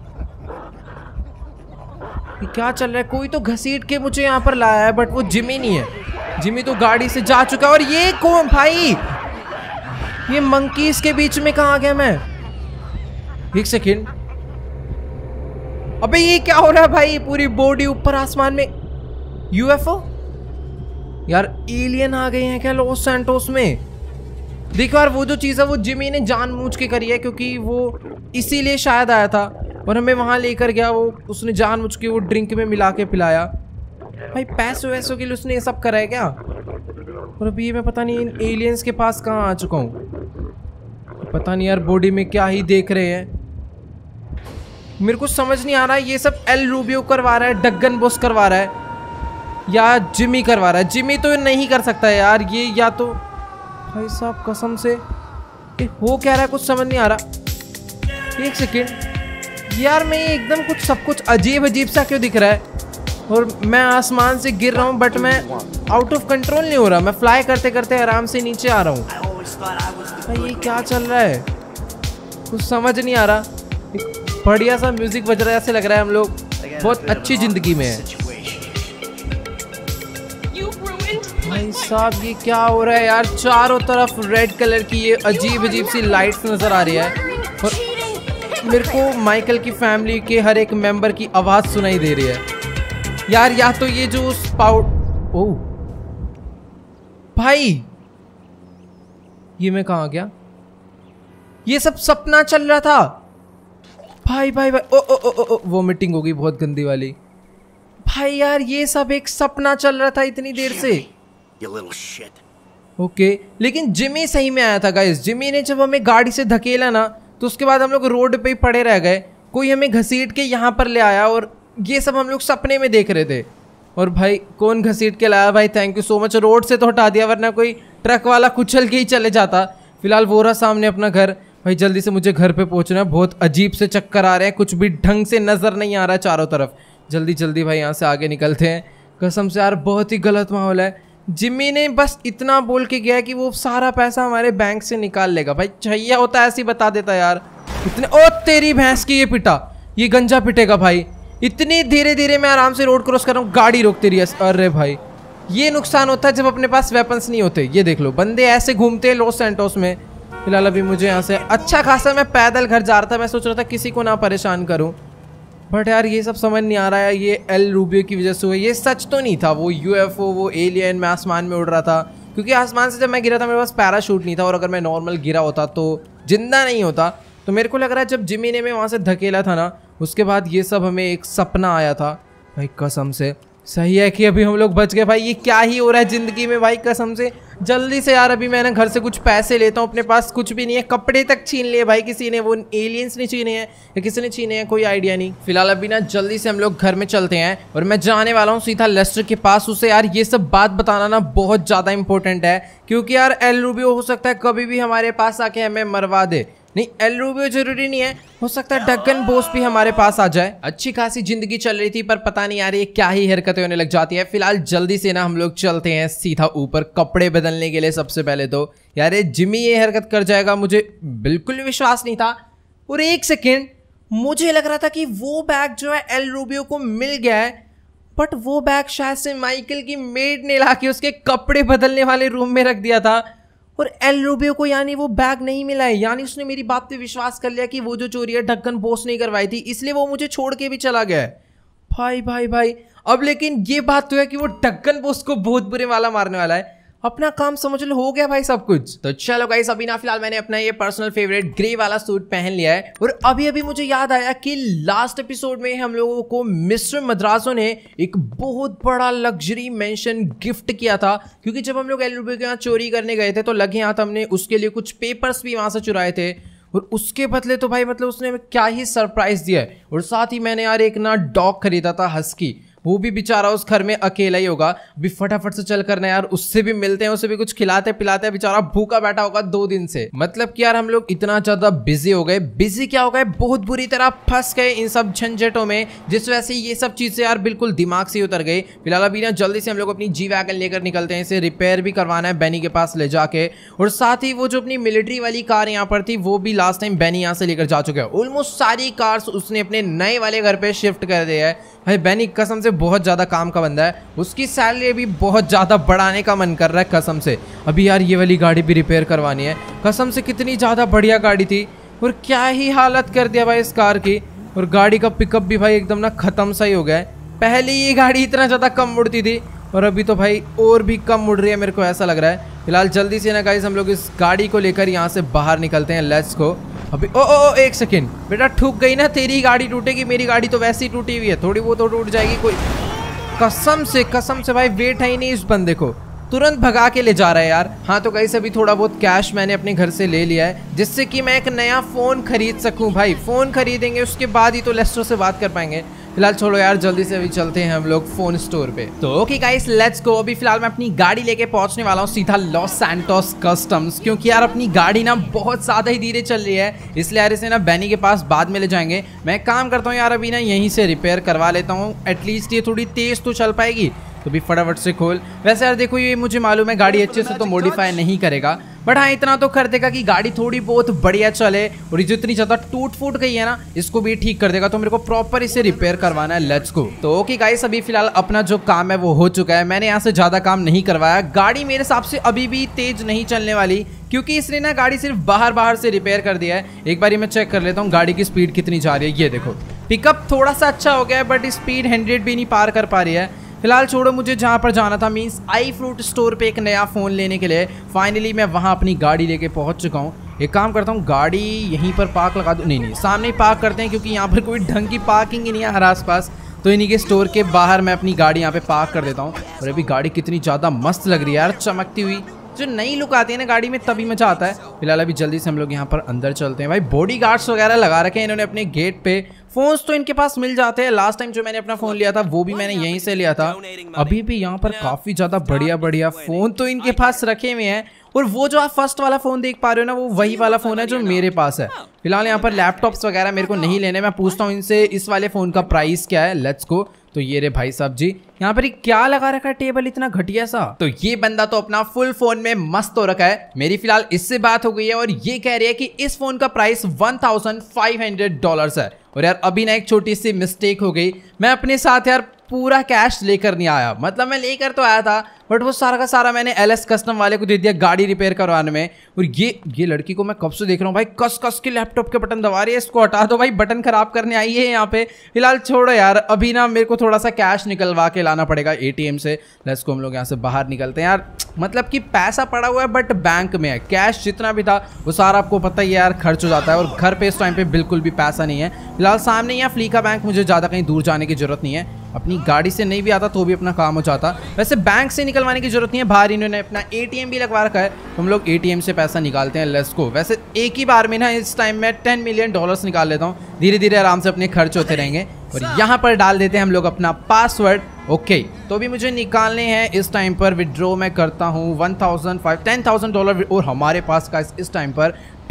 ये क्या चल रहा है? कोई तो घसीट के मुझे यहाँ पर लाया है बट वो जिमी नहीं है, जिमी तो गाड़ी से जा चुका है। और ये कौन भाई, ये मंकीज के बीच में कहाँ आ गया मैं? एक सेकेंड, अबे ये क्या हो रहा है भाई, पूरी बॉडी ऊपर आसमान में, यूएफओ यार, एलियन आ गए हैं क्या लॉस सैंटोस में? देखो यार, वो जो चीज़ है वो जिमी ने जानबूझ के करी है, क्योंकि वो इसीलिए शायद आया था और हमें वहां लेकर गया, वो उसने जानबूझ के वो ड्रिंक में मिला के पिलाया। भाई पैसों वैसों के लिए उसने ये सब करा है क्या? और अभी मैं पता नहीं इन एलियंस के पास कहाँ आ चुका हूँ, पता नहीं यार बॉडी में क्या ही देख रहे हैं, मेरे को समझ नहीं आ रहा है। ये सब एल रूबियो करवा रहा है, डगन बॉस करवा रहा है या जिमी करवा रहा है? जिमी तो नहीं कर सकता है यार ये, या तो भाई साहब कसम से ये हो क्या रहा है, कुछ समझ नहीं आ रहा। एक सेकेंड यार, मैं एकदम कुछ सब कुछ अजीब अजीब सा क्यों दिख रहा है? और मैं आसमान से गिर रहा हूँ बट मैं आउट ऑफ कंट्रोल नहीं हो रहा, मैं फ्लाई करते करते आराम से नीचे आ रहा हूँ। भाई ये क्या चल रहा है, कुछ समझ नहीं आ रहा। एक बढ़िया सा म्यूजिक बज रहा है, ऐसे लग रहा है हम लोग बहुत अच्छी जिंदगी में है। भाई साहब ये क्या हो रहा है यार, चारों तरफ रेड कलर की ये अजीब अजीब सी लाइट्स नजर आ रही है और मेरे को माइकल की फैमिली के हर एक मेंबर की आवाज सुनाई दे रही है यार। या तो ये जो ओ भाई, ये मैं कहाँ गया? ये सब सपना चल रहा था भाई भाई भाई। ओ ओ ओ ओ वोमिटिंग हो गई बहुत गंदी वाली। भाई यार ये सब एक सपना चल रहा था इतनी देर से। ओके लेकिन जिमी सही में आया था गाइस। जिमी ने जब हमें गाड़ी से धकेला ना, तो उसके बाद हम लोग रोड पे ही पड़े रह गए, कोई हमें घसीट के यहाँ पर ले आया और ये सब हम लोग सपने में देख रहे थे। और भाई कौन घसीट के लाया भाई, thank you so much. Road से तो हटा दिया, वरना कोई ट्रक वाला कुचल के ही चले जाता। फिलहाल वो रहा सामने अपना घर। भाई जल्दी से मुझे घर पे पहुंचना है, बहुत अजीब से चक्कर आ रहे हैं, कुछ भी ढंग से नजर नहीं आ रहा है चारों तरफ। जल्दी जल्दी भाई यहाँ से आगे निकलते हैं। कसम से यार बहुत ही गलत माहौल है। जिमी ने बस इतना बोल के गया कि वो सारा पैसा हमारे बैंक से निकाल लेगा। भाई चाहिए होता है ऐसे ही बता देता यार। इतने ओ तेरी भैंस की, ये पिटा, ये गंजा पिटेगा भाई। इतनी धीरे धीरे मैं आराम से रोड क्रॉस कर रहा हूँ, गाड़ी रोकती रही है। अरे भाई ये नुकसान होता है जब अपने पास वेपन्स नहीं होते। ये देख लो बंदे ऐसे घूमते हैं लॉस सैंटोस में, फिलहाल अभी मुझे यहाँ से अच्छा खासा, मैं पैदल घर जा रहा था, मैं सोच रहा था किसी को ना परेशान करूँ, बट यार ये सब समझ नहीं आ रहा है। ये एल रूबियो की वजह से हुआ, ये सच तो नहीं था वो यूएफओ, वो एलियन, मैं आसमान में उड़ रहा था, क्योंकि आसमान से जब मैं गिरा था मेरे पास पैराशूट नहीं था, और अगर मैं नॉर्मल गिरा होता तो जिंदा नहीं होता। तो मेरे को लग रहा है जब जिमी ने मैं वहाँ से धकेला था ना, उसके बाद ये सब हमें एक सपना आया था भाई, कसम से। सही है कि अभी हम लोग बच गए भाई। ये क्या ही हो रहा है ज़िंदगी में भाई, कसम से। जल्दी से यार अभी मैंने घर से कुछ पैसे लेता हूँ, अपने पास कुछ भी नहीं है, कपड़े तक छीन लिए भाई किसी ने, वो एलियंस ने छीने हैं या किसी ने छीने हैं, कोई आइडिया नहीं। फिलहाल अभी ना जल्दी से हम लोग घर में चलते हैं, और मैं जाने वाला हूँ सीधा लेस्टर के पास। उसे यार ये सब बात बताना ना बहुत ज़्यादा इंपॉर्टेंट है, क्योंकि यार एल रूबियो हो सकता है कभी भी हमारे पास आके हमें मरवा दे। नहीं, एल रूबियो जरूरी नहीं है, हो सकता है डगन बॉस भी हमारे पास आ जाए। अच्छी खासी जिंदगी चल रही थी, पर पता नहीं यार ये क्या ही हरकतें होने लग जाती है। फिलहाल जल्दी से ना हम लोग चलते हैं सीधा ऊपर कपड़े बदलने के लिए। सबसे पहले तो यार ये जिमी ये हरकत कर जाएगा, मुझे बिल्कुल विश्वास नहीं था। और एक सेकेंड मुझे लग रहा था कि वो बैग जो है एल रूबियो को मिल गया है, बट वो बैग शायद से माइकल की मेड ने ला के उसके कपड़े बदलने वाले रूम में रख दिया था, और एल रूबियो को यानी वो बैग नहीं मिला है। यानी उसने मेरी बात पे विश्वास कर लिया कि वो जो चोरी है ढक्कन बॉस नहीं करवाई थी, इसलिए वो मुझे छोड़ के भी चला गया है। भाई भाई भाई, अब लेकिन ये बात तो है कि वो ढक्कन बॉस को बहुत बुरे वाला मारने वाला है। अपना काम समझ लो, हो गया भाई सब कुछ। तो चलो गाइस, अभी ना फिलहाल मैंने अपना ये पर्सनल फेवरेट ग्रे वाला सूट पहन लिया है, और अभी अभी मुझे याद आया कि लास्ट एपिसोड में हम लोगों को मिस्टर मद्रासो ने एक बहुत बड़ा लग्जरी मेंशन गिफ्ट किया था, क्योंकि जब हम लोग एल रूबियो के यहाँ चोरी करने गए थे तो लगे हाथ हमने उसके लिए कुछ पेपर्स भी वहां से चुराए थे, और उसके बदले तो भाई मतलब उसने हमें क्या ही सरप्राइज दिया है। और साथ ही मैंने यार एक ना डॉग खरीदा था, हस्की, वो भी बेचारा उस घर में अकेला ही होगा। अभी फटाफट से चल करना यार, उससे भी मिलते हैं, उसे भी कुछ खिलाते पिलाते हैं, बेचारा भूखा बैठा होगा 2 दिन से। मतलब कि यार हम लोग इतना ज्यादा बिजी हो गए, बिजी क्या हो गए, बहुत बुरी तरह फंस गए इन सब झंझटों में, जिस वजह से ये सब चीजें यार बिल्कुल दिमाग से उतर गई। फिलहाल अभी ना जल्दी से हम लोग अपनी जी वैगन लेकर निकलते हैं, इसे रिपेयर भी करवाना है बेनी के पास ले जाके, और साथ ही वो जो अपनी मिलिट्री वाली कार यहाँ पर थी वो भी लास्ट टाइम बेनी यहाँ से लेकर जा चुका है। ऑलमोस्ट सारी कार्स उसने अपने नए वाले घर पे शिफ्ट कर दिया है। भाई बेनी कसम से बहुत ज्यादा काम का बंदा है, उसकी सैलरी भी बहुत ज्यादा बढ़ाने का मन कर रहा है कसम से। अभी यार ये वाली गाड़ी भी रिपेयर करवानी है, कसम से कितनी ज्यादा बढ़िया गाड़ी थी, और क्या ही हालत कर दिया भाई इस कार की। और गाड़ी का पिकअप भी भाई एकदम ना खत्म सा ही हो गया है। पहले ये गाड़ी इतना ज्यादा कम मुड़ती थी, और अभी तो भाई और भी कम मुड़ रही है, मेरे को ऐसा लग रहा है। फिलहाल जल्दी से ना गाइस हम लोग इस गाड़ी को लेकर यहाँ से बाहर निकलते हैं, लेट्स गो। अभी ओ एक सेकेंड बेटा, ठुक गई ना, तेरी गाड़ी टूटेगी, मेरी गाड़ी तो वैसे ही टूटी हुई है, थोड़ी वो तो टूट जाएगी। कोई कसम से भाई वेट है ही नहीं इस बंदे को, तुरंत भगा के ले जा रहा है यार। हाँ तो गाइस अभी थोड़ा बहुत कैश मैंने अपने घर से ले लिया है, जिससे कि मैं एक नया फ़ोन खरीद सकूं। भाई फ़ोन खरीदेंगे उसके बाद ही तो लेस्टर से बात कर पाएंगे। फिलहाल छोड़ो यार, जल्दी से अभी चलते हैं हम लोग फोन स्टोर पे। तो ओके गाइस लेट्स गो। अभी फिलहाल मैं अपनी गाड़ी लेके पहुंचने वाला हूँ सीधा लॉस सैंटोस कस्टम्स, क्योंकि यार अपनी गाड़ी ना बहुत ज़्यादा ही धीरे चल रही है, इसलिए यार इसे ना बेनी के पास बाद में ले जाएंगे। मैं काम करता हूँ यार अभी ना यहीं से रिपेयर करवा लेता हूँ, एटलीस्ट ये थोड़ी तेज़ तो चल पाएगी। तो भी फटाफट से खोल। वैसे यार देखो ये मुझे मालूम है गाड़ी अच्छे से तो मॉडिफाई नहीं करेगा, बट हाँ इतना तो कर देगा कि गाड़ी थोड़ी बहुत बढ़िया चले, और ये जो इतनी ज़्यादा टूट फूट गई है ना इसको भी ठीक कर देगा। तो मेरे को प्रॉपर इसे रिपेयर करवाना है, लेट्स गो। तो ओके गाइस अभी फिलहाल अपना जो काम है वो हो चुका है, मैंने यहाँ से ज़्यादा काम नहीं करवाया। गाड़ी मेरे हिसाब से अभी भी तेज नहीं चलने वाली, क्योंकि इसने ना गाड़ी सिर्फ बाहर से रिपेयर कर दिया है। एक बार मैं चेक कर लेता हूँ गाड़ी की स्पीड कितनी जा रही है। ये देखो पिकअप थोड़ा सा अच्छा हो गया है, बट स्पीड 100 भी नहीं पार कर पा रही है। फिलहाल छोड़ो, मुझे जहाँ पर जाना था मीन्स आई फ्रूट स्टोर पे एक नया फ़ोन लेने के लिए फाइनली मैं वहाँ अपनी गाड़ी लेके पहुँच चुका हूँ। एक काम करता हूँ गाड़ी यहीं पर पार्क लगा दूँ, नहीं सामने ही पार्क करते हैं, क्योंकि यहाँ पर कोई ढंग की पार्किंग ही नहीं है हर आसपास। तो इन्हीं के स्टोर के बाहर मैं अपनी गाड़ी यहाँ पे पार्क कर देता हूँ। और अभी गाड़ी कितनी ज़्यादा मस्त लग रही है यार, चमकती हुई। जो नई लुक आती है ना गाड़ी में तभी मजा आता है। फिलहाल अभी जल्दी से हम लोग यहाँ पर अंदर चलते हैं। भाई बॉडी गार्ड्स वगैरह लगा रखे हैं इन्होंने अपने गेट पे। फोन्स तो इनके पास मिल जाते हैं, लास्ट टाइम जो मैंने अपना फोन लिया था वो भी मैंने यहीं से लिया था। अभी भी यहाँ पर काफी ज्यादा बढ़िया फोन तो इनके पास रखे हुए हैं, और वो जो आप फर्स्ट वाला फोन देख पा रहे हो ना वो वही वाला फोन है जो मेरे पास है। फिलहाल यहाँ पर लैपटॉप्स वगैरह मेरे को नहीं लेने, मैं पूछता हूँ इनसे इस वाले फोन का प्राइस क्या है। Let's go. तो ये रे भाई साहब जी, यहाँ पर क्या लगा रखा है टेबल इतना घटिया सा। तो ये बंदा तो अपना फुल फोन में मस्त हो रखा है। मेरी फिलहाल इससे बात हो गई है और ये कह रही है कि इस फोन का प्राइस $1500 है। और यार अभी ना एक छोटी सी मिस्टेक हो गई, मैं अपने साथ यार पूरा कैश लेकर नहीं आया। मतलब मैं लेकर तो आया था बट वो सारा का सारा मैंने LS कस्टम वाले को दे दिया गाड़ी रिपेयर करवाने में। और ये लड़की को मैं कब से देख रहा हूँ भाई, कस कस के लैपटॉप के बटन दबा रही है। इसको हटा दो भाई, बटन खराब करने आई है यहाँ पे। फिलहाल छोड़ो यार, अभी ना मेरे को थोड़ा सा कैश निकलवा के लाना पड़ेगा ATM से। लेट्स गो, हम लोग यहाँ से बाहर निकलते हैं यार। मतलब कि पैसा पड़ा हुआ है बट बैंक में है, कैश जितना भी था वो सारा आपको पता ही है यार खर्च हो जाता है। और घर पे इस टाइम पे बिल्कुल भी पैसा नहीं है। फिलहाल सामने यहाँ फ्लीका बैंक, मुझे ज़्यादा कहीं दूर जाने की जरूरत नहीं है। अपनी गाड़ी से नहीं भी आता तो भी अपना काम हो जाता। वैसे बैंक से निकलवाने की जरूरत नहीं है, बाहर इन्होंने अपना ATM भी लगवा रखा है, तो हम लोग ATM से पैसा निकालते हैं। Let's go. वैसे एक ही बार में ना इस टाइम में $10 मिलियन निकाल लेता हूँ, धीरे धीरे आराम से अपने खर्च होते रहेंगे। और यहाँ पर डाल देते हैं हम लोग अपना पासवर्ड। ओके, तो भी मुझे निकालने हैं इस टाइम पर। विड्रॉ मैं करता हूँ $10,000 और हमारे पास का इस टाइम पर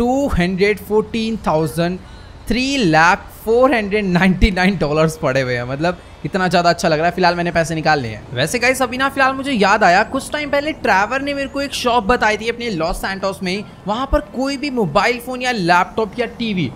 $214,304,99 पड़े हुए हैं। मतलब इतना ज़्यादा अच्छा लग रहा है। फिलहाल मैंने पैसे निकाल लिए हैं। वैसे गाइस अभी ना फिलहाल मुझे याद आया, कुछ टाइम पहले ट्रैवर ने मेरे को एक शॉप बताई थी अपने लॉस सैंटोस में। वहाँ पर कोई भी मोबाइल फ़ोन या लैपटॉप या टीवी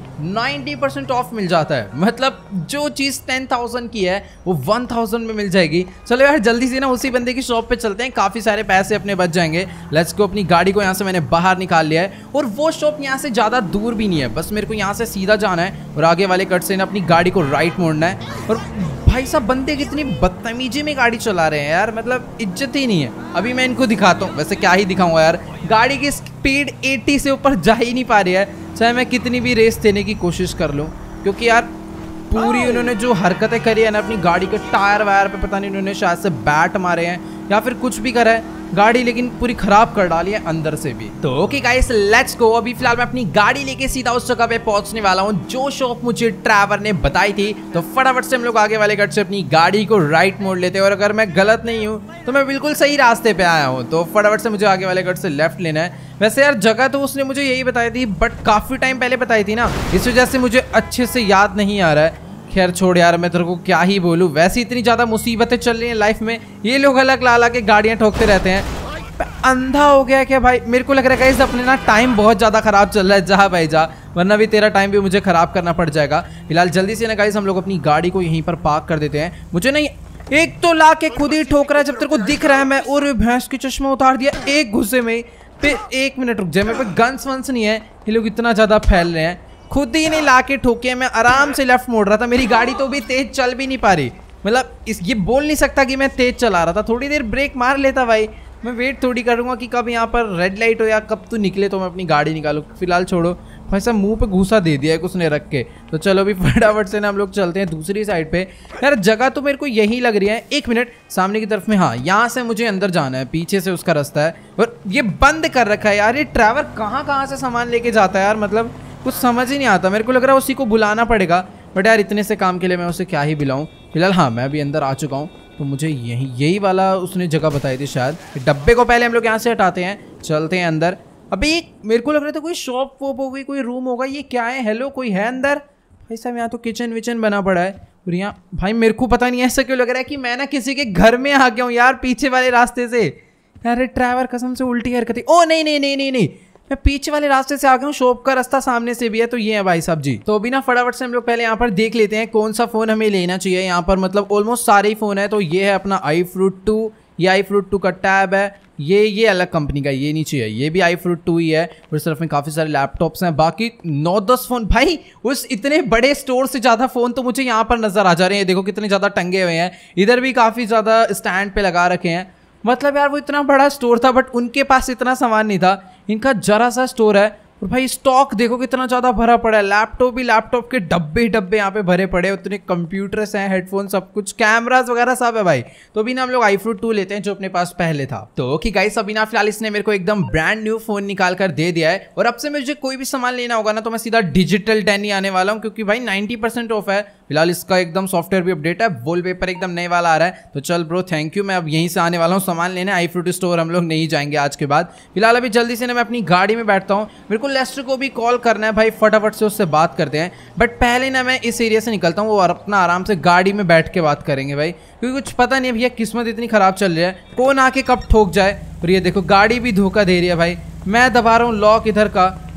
90% ऑफ मिल जाता है। मतलब जो चीज़ 10,000 की है वो 1,000 में मिल जाएगी। चलो यार जल्दी से ना उसी बंदे की शॉप पे चलते हैं, काफ़ी सारे पैसे अपने बच जाएंगे। Let's go. अपनी गाड़ी को यहाँ से मैंने बाहर निकाल लिया है और वो शॉप यहाँ से ज़्यादा दूर भी नहीं है, बस मेरे को यहाँ से सीधा जाना है और आगे वाले कट से ना अपनी गाड़ी को राइट मोड़ना है। और भाई साहब बंदे कितनी बदतमीजी में गाड़ी चला रहे हैं यार, मतलब इज्जत ही नहीं है। अभी मैं इनको दिखाता हूँ। वैसे क्या ही दिखाऊंगा यार, गाड़ी की स्पीड 80 से ऊपर जा ही नहीं पा रही है, चाहे मैं कितनी भी रेस देने की कोशिश कर लूँ। क्योंकि यार पूरी उन्होंने जो हरकतें करी है ना, अपनी गाड़ी के टायर वायर पे पता नहीं उन्होंने शायद से बैट मारे हैं या फिर कुछ भी करा है, गाड़ी लेकिन पूरी खराब कर डाली है अंदर से भी। तो ओके गाइस लेट्स गो। अभी फिलहाल मैं अपनी गाड़ी लेके सीधा उस जगह पे पहुंचने वाला हूं जो शॉप मुझे ट्रैवर ने बताई थी। तो फटाफट से हम लोग आगे वाले कट से अपनी गाड़ी को राइट मोड़ लेते हैं। और अगर मैं गलत नहीं हूं तो मैं बिल्कुल सही रास्ते पे आया हूं, तो फटाफट से मुझे आगे वाले कट से लेफ्ट लेना है। वैसे यार जगह तो उसने मुझे यही बताई थी बट काफी टाइम पहले बताई थी ना, इस वजह से मुझे अच्छे से याद नहीं आ रहा है। खैर छोड़ यार, मैं तेरे को क्या ही बोलूं। वैसे इतनी ज्यादा मुसीबतें चल रही हैं लाइफ में, ये लोग अलग ला ला के गाड़ियां ठोकते रहते हैं। अंधा हो गया क्या भाई? मेरे को लग रहा है गाइस अपने ना टाइम बहुत ज़्यादा ख़राब चल रहा है। जा भाई जा, वरना भी तेरा टाइम भी मुझे ख़राब करना पड़ जाएगा। फिलहाल जल्दी से ना गाइस हम लोग अपनी गाड़ी को यहीं पर पार्क कर देते हैं। मुझे नहीं, एक तो ला के खुद ही ठोक रहा है जब तेरे को दिख रहा है। मैं और भैंस की चश्मा उतार दिया एक गुस्से में। फिर 1 मिनट रुक जाए, मेरे पे गन्स वंस नहीं है। ये लोग इतना ज़्यादा फैल रहे हैं, खुद ही नहीं ला के ठोके। मैं आराम से लेफ्ट मोड़ रहा था, मेरी गाड़ी तो भी तेज़ चल भी नहीं पा रही। मतलब ये बोल नहीं सकता कि मैं तेज़ चला रहा था, थोड़ी देर ब्रेक मार लेता भाई। मैं वेट थोड़ी करूँगा कि कब यहाँ पर रेड लाइट हो या कब तू निकले तो मैं अपनी गाड़ी निकालूँ। फिलहाल छोड़ो भाई साहब, मुंह पे घूसा दे दिया है कुछ ने रख के। तो चलो अभी फटाफट से ना हम लोग चलते हैं दूसरी साइड पे। यार जगह तो मेरे को यही लग रही है। 1 मिनट, सामने की तरफ में, हाँ यहाँ से मुझे अंदर जाना है, पीछे से उसका रास्ता है। और ये बंद कर रखा है यार, ये ड्राइवर कहाँ से सामान लेके जाता है यार, मतलब कुछ समझ ही नहीं आता। मेरे को लग रहा है उसी को बुलाना पड़ेगा, बट यार इतने से काम के लिए मैं उसे क्या ही बुलाऊँ। फिलहाल हाँ मैं अभी अंदर आ चुका हूँ, तो मुझे यही वाला उसने जगह बताई थी शायद। डब्बे को पहले हम लोग यहाँ से हटाते हैं, चलते हैं अंदर। अभी मेरे को लग रहा था कोई शॉप वॉप हो गई, कोई रूम होगा। ये क्या है? हेलो, कोई है अंदर? भाई साहब यहाँ तो किचन विचन बना पड़ा है। और यहाँ भाई मेरे को पता नहीं ऐसा क्यों लग रहा है कि मैं ना किसी के घर में आ गया हूँ यार, पीछे वाले रास्ते से। यार ड्राइवर कसम से उल्टी हरकत। ओ नहीं नहीं नहीं नहीं नहीं, मैं पीछे वाले रास्ते से आ गया हूँ, शॉप का रास्ता सामने से भी है। तो ये है भाई साहब जी। तो अभी ना फटाफट से हम लोग पहले यहाँ पर देख लेते हैं कौन सा फ़ोन हमें लेना चाहिए। यहाँ पर मतलब ऑलमोस्ट सारे ही फ़ोन है। तो ये है अपना iFruit 2, ये iFruit 2 का टैब है। ये अलग कंपनी का, ये नहीं चाहिए। ये भी iFruit 2 ही है। और इस तरफ में काफ़ी सारे लैपटॉप्स हैं, बाकी 9-10 फ़ोन। भाई उस इतने बड़े स्टोर से ज़्यादा फ़ोन तो मुझे यहाँ पर नज़र आ जा रहे हैं। देखो कितने ज़्यादा टंगे हुए हैं, इधर भी काफ़ी ज़्यादा स्टैंड पे लगा रखे हैं। मतलब यार वो इतना बड़ा स्टोर था बट उनके पास इतना सामान नहीं था। इनका जरा सा स्टोर है और भाई स्टॉक देखो कितना ज़्यादा भरा पड़ा है। लैपटॉप भी, लैपटॉप के डब्बे यहाँ पे भरे पड़े, उतने कंप्यूटर्स हैं, हेडफोन, सब कुछ, कैमरास वगैरह सब है भाई। तो अभी ना हम लोग iFruit 2 लेते हैं जो अपने पास पहले था। तो ओके गाइस, अभी ना फिलहाल इसने मेरे को एकदम ब्रांड न्यू फोन निकाल कर दे दिया है। और अब से मुझे कोई भी सामान लेना होगा ना तो मैं सीधा डिजिटल 10 ही आने वाला हूँ, क्योंकि भाई 90% ऑफ है। फिलहाल इसका एकदम सॉफ्टवेयर भी अपडेट है, वॉलपेपर एकदम नए वाला आ रहा है। तो चल ब्रो थैंक यू, मैं अब यहीं से आने वाला हूँ सामान लेने। iFruit स्टोर हम लोग नहीं जाएंगे आज के बाद। फिलहाल अभी जल्दी से ना मैं अपनी गाड़ी में बैठता हूँ। मेरे को लेस्टर को भी कॉल करना है भाई, फटाफट से उससे बात करते हैं। बट पहले ना मैं इस एरिया से निकलता हूँ, वो अपना आराम से गाड़ी में बैठ के बात करेंगे भाई, क्योंकि कुछ पता नहीं भैया, किस्मत इतनी खराब चल रही है, कौन आके कब ठोक जाए। और ये देखो गाड़ी भी धोखा दे रही है भाई। मैं दबा रहा हूँ लॉक इधर का,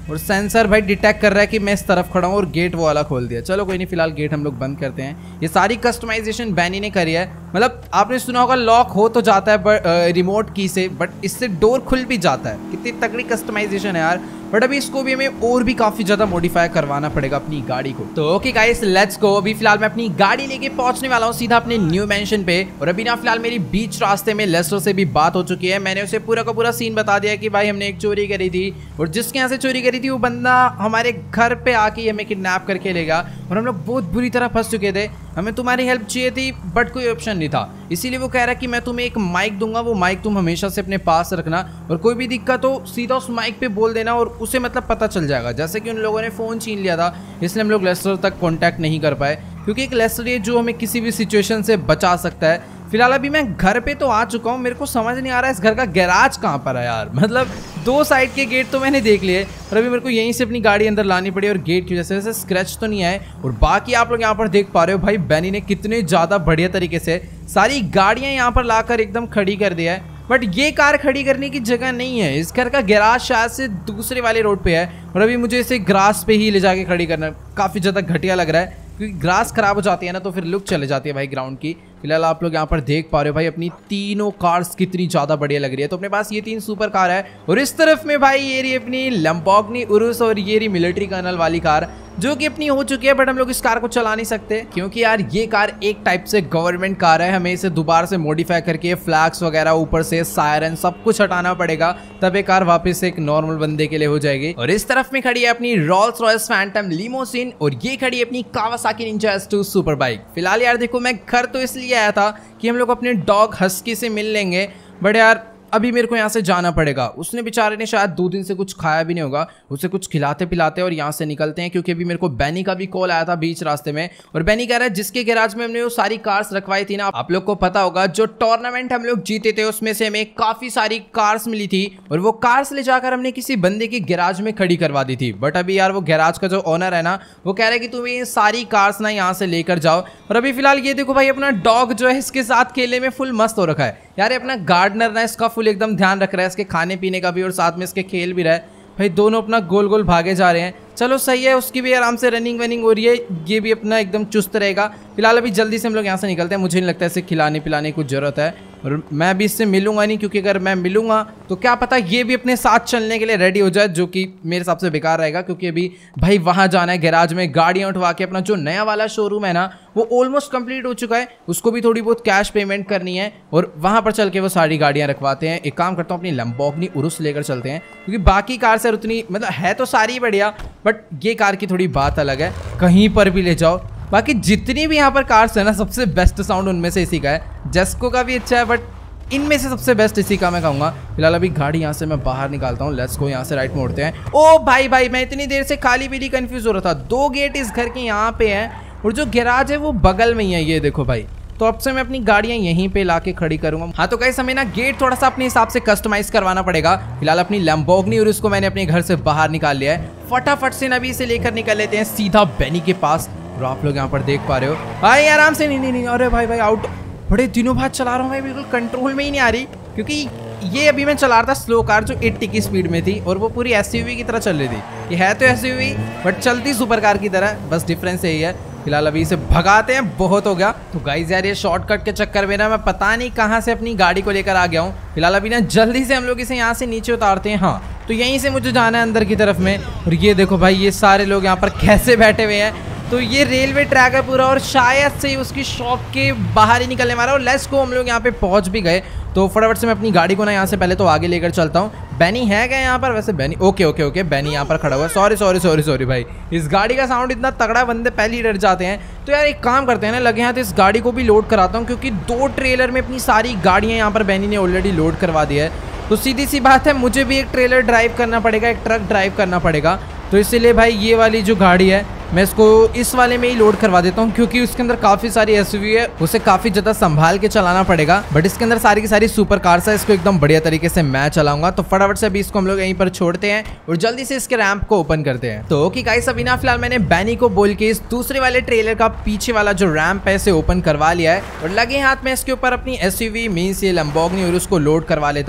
और सेंसर भाई डिटेक्ट कर रहा है कि मैं इस तरफ खड़ा हूँ और गेट वो वाला खोल दिया। चलो कोई नहीं, फिलहाल गेट हम लोग बंद करते हैं। ये सारी कस्टमाइजेशन बैनी ने करी है। मतलब आपने सुना होगा लॉक हो तो जाता है रिमोट की से, बट इससे डोर खुल भी जाता है। कितनी तगड़ी कस्टमाइजेशन है यार। बट अभी इसको भी हमें और भी काफी ज्यादा मॉडिफाई करवाना पड़ेगा अपनी गाड़ी को। तो ओके गाइस, लेट्स गो। अभी फिलहाल मैं अपनी गाड़ी लेके पहुंचने वाला हूँ सीधा अपने न्यू मैंशन पे। और अभी ना फिलहाल मेरी बीच रास्ते में लेस्टर से भी बात हो चुकी है। मैंने उसे पूरा का पूरा सीन बता दिया कि भाई हमने एक चोरी करी थी और जिसके यहाँ से चोरी करी थी वो बंदा हमारे घर पे आके हमें किडनैप करके लेगा और हम लोग बहुत बुरी तरह फंस चुके थे। हमें तुम्हारी हेल्प चाहिए थी बट कोई ऑप्शन नहीं था, इसीलिए वो कह रहा है कि मैं तुम्हें एक माइक दूंगा, वो माइक तुम हमेशा से अपने पास रखना और कोई भी दिक्कत हो सीधा उस माइक पे बोल देना और उसे मतलब पता चल जाएगा। जैसे कि उन लोगों ने फ़ोन छीन लिया था, इसलिए हम लोग लेस्टर तक कॉन्टैक्ट नहीं कर पाए, क्योंकि एक लेस्टर है जो हमें किसी भी सिचुएशन से बचा सकता है। फिलहाल अभी मैं घर पे तो आ चुका हूँ, मेरे को समझ नहीं आ रहा है इस घर का गैराज कहाँ पर है यार। मतलब 2 साइड के गेट तो मैंने देख लिए और अभी मेरे को यहीं से अपनी गाड़ी अंदर लानी पड़ी और गेट की वजह से स्क्रैच तो नहीं आए। और बाकी आप लोग यहाँ पर देख पा रहे हो भाई बैनी ने कितने ज़्यादा बढ़िया तरीके से सारी गाड़ियाँ यहाँ पर लाकर एकदम खड़ी कर दिया है। बट ये कार खड़ी करने की जगह नहीं है, इस घर का गैराज शायद से दूसरे वाले रोड पे है और अभी मुझे इसे ग्रास पे ही ले जाके खड़ी करना काफ़ी ज़्यादा घटिया लग रहा है, क्योंकि ग्रास खराब हो जाती है ना तो फिर लुक चले जाती है भाई ग्राउंड की। फिलहाल आप लोग यहाँ पर देख पा रहे हो भाई अपनी तीनों कार्स कितनी ज़्यादा बढ़िया लग रही है। तो अपने पास ये 3 सुपर कार है और इस तरफ में भाई ये रही अपनी लैम्बोर्गिनी उरुस और ये रही मिलिट्री कर्नल वाली कार जो कि अपनी हो चुकी है। बट हम लोग इस कार को चला नहीं सकते क्योंकि यार ये कार एक टाइप से गवर्नमेंट कार है, हमें इसे दोबारा से मॉडिफाई करके फ्लैग्स वगैरह ऊपर से सायरन सब कुछ हटाना पड़ेगा, तब ये कार वापस एक नॉर्मल बंदे के लिए हो जाएगी। और इस तरफ में खड़ी है अपनी रोल्स रॉयस फैंटम लिमोसिन और ये खड़ी है अपनी Kawasaki Ninja S2 super bike. फिलहाल यार देखो मैं घर तो इसलिए आया था कि हम लोग अपने डॉग हस्की से मिल लेंगे, बट यार अभी मेरे को यहाँ से जाना पड़ेगा। उसने बेचारे ने शायद 2 दिन से कुछ खाया भी नहीं होगा, उसे कुछ खिलाते पिलाते और यहाँ से निकलते हैं, क्योंकि अभी मेरे को बैनी का भी कॉल आया था बीच रास्ते में और बैनी कह रहा है जिसके गैराज में हमने वो सारी कार्स रखवाई थी ना, आप लोग को पता होगा जो टूर्नामेंट हम लोग जीते थे उसमें से हमें काफी सारी कार्स मिली थी और वो कार्स ले जाकर हमने किसी बंदे के गैराज में खड़ी करवा दी थी। बट अभी यार वो गैराज का जो ओनर है ना वो कह रहा है कि तुम ये सारी कार्स ना यहाँ से लेकर जाओ। और अभी फिलहाल ये देखो भाई अपना डॉग जो है इसके साथ खेलने में फुल मस्त हो रखा है यार। अपना गार्डनर ना इसका फुल एकदम ध्यान रख रहा है, इसके खाने पीने का भी और साथ में इसके खेल भी रहा है भाई। दोनों अपना गोल गोल भागे जा रहे हैं, चलो सही है, उसकी भी आराम से रनिंग वनिंग हो रही है, ये भी अपना एकदम चुस्त रहेगा। फिलहाल अभी जल्दी से हम लोग यहाँ से निकलते हैं, मुझे नहीं लगता इसे खिलाने पिलाने की कुछ जरूरत है और मैं अभी इससे मिलूंगा नहीं, क्योंकि अगर मैं मिलूंगा तो क्या पता ये भी अपने साथ चलने के लिए रेडी हो जाए, जो कि मेरे हिसाब से बेकार रहेगा, क्योंकि अभी भाई वहाँ जाना है गैराज में गाड़ियाँ उठवा के। अपना जो नया वाला शोरूम है ना वो ऑलमोस्ट कंप्लीट हो चुका है, उसको भी थोड़ी बहुत कैश पेमेंट करनी है और वहाँ पर चल के वो सारी गाड़ियाँ रखवाते हैं। एक काम करता हूँ अपनी लैम्बोर्गिनी उरुस लेकर चलते हैं, क्योंकि बाकी कार से उतनी मतलब है तो सारी बढ़िया, बट ये कार की थोड़ी बात अलग है, कहीं पर भी ले जाओ। बाकी जितनी भी यहाँ पर कार्स है ना सबसे बेस्ट साउंड उनमें से इसी का है। जेस्को का भी अच्छा है बट इनमें से सबसे बेस्ट इसी का मैं कहूँगा। फिलहाल अभी गाड़ी यहाँ से मैं बाहर निकालता हूँ, लेट्स गो, यहाँ से राइट मोड़ते हैं। ओ भाई मैं इतनी देर से खाली पीली कंफ्यूज हो रहा था, 2 गेट इस घर के यहाँ पे हैं और जो गैराज है वो बगल में ही है, ये देखो भाई। तो अब से मैं अपनी गाड़ियाँ यहीं पे लाके खड़ी करूंगा। हाँ तो गाइस हमें ना गेट थोड़ा सा अपने हिसाब से कस्टमाइज करवाना पड़ेगा। फिलहाल अपनी लैम्बोर्गिनी और इसको मैंने अपने घर से बाहर निकाल लिया है, फटाफट से अभी इसे लेकर निकल लेते हैं सीधा बैनी के पास। और आप लोग यहाँ पर देख पा रहे हो भाई आराम से, नहीं अरे भाई आउट, बड़े दिनों बाद चला रहा हूँ भाई, बिल्कुल कंट्रोल में ही नहीं आ रही, क्योंकि ये अभी मैं चला रहा था स्लो कार जो 80 की स्पीड में थी और वो पूरी SUV की तरह चल रही थी। ये है तो SUV बट चलती सुपर कार की तरह, बस डिफरेंस यही है। फिलहाल अभी इसे भगाते हैं, बहुत हो गया। तो गाइस यार ये शॉर्टकट के चक्कर में ना मैं पता नहीं कहाँ से अपनी गाड़ी को लेकर आ गया हूँ। फिलहाल अभी ना जल्दी से हम लोग इसे यहाँ से नीचे उतारते हैं। हाँ तो यहीं से मुझे जाना है अंदर की तरफ में। और ये देखो भाई ये सारे लोग यहाँ पर कैसे बैठे हुए हैं, तो ये रेलवे ट्रैक है पूरा और शायद से उसकी शॉप के बाहर ही निकलने वाला है। और लेट्स गो, हम लोग यहाँ पे पहुँच भी गए। तो फटाफट से मैं अपनी गाड़ी को ना यहाँ से पहले तो आगे लेकर चलता हूँ। बैनी है क्या यहाँ पर? वैसे बैनी ओके बैनी यहाँ पर खड़ा हुआ है। सॉरी भाई, इस गाड़ी का साउंड इतना तगड़ा, बंदे पहले ही डर जाते हैं। तो यार एक काम करते हैं ना, लगे हैं तो इस गाड़ी को भी लोड कराता हूँ, क्योंकि 2 ट्रेलर में अपनी सारी गाड़ियाँ यहाँ पर बैनी ने ऑलरेडी लोड करवा दी है। तो सीधी सी बात है, मुझे भी एक ट्रेलर ड्राइव करना पड़ेगा, एक ट्रक ड्राइव करना पड़ेगा। तो इसीलिए भाई ये वाली जो गाड़ी है मैं इसको इस वाले में ही लोड करवा देता हूँ, क्योंकि उसके अंदर काफी सारी SUV है, उसे काफी ज्यादा संभाल के चलाना पड़ेगा। बट इसके अंदर सारी की सारी सुपर कार्स है, इसको एकदम बढ़िया तरीके से मैं चलाऊंगा। तो फटाफट से अभी इसको हम लोग यहीं पर छोड़ते हैं और जल्दी से इसके रैंप को ओपन करते हैं। तो ओके गाइस, अभी ना फिलहाल मैंने बैनी को बोल के इस दूसरे वाले ट्रेलर का पीछे वाला जो रैंप है इसे ओपन करवा लिया है और लगे हाथ में इसके ऊपर अपनी SUV मींस ये लैम्बोर्गिनी और उसको लोड करवा लेता हूँ।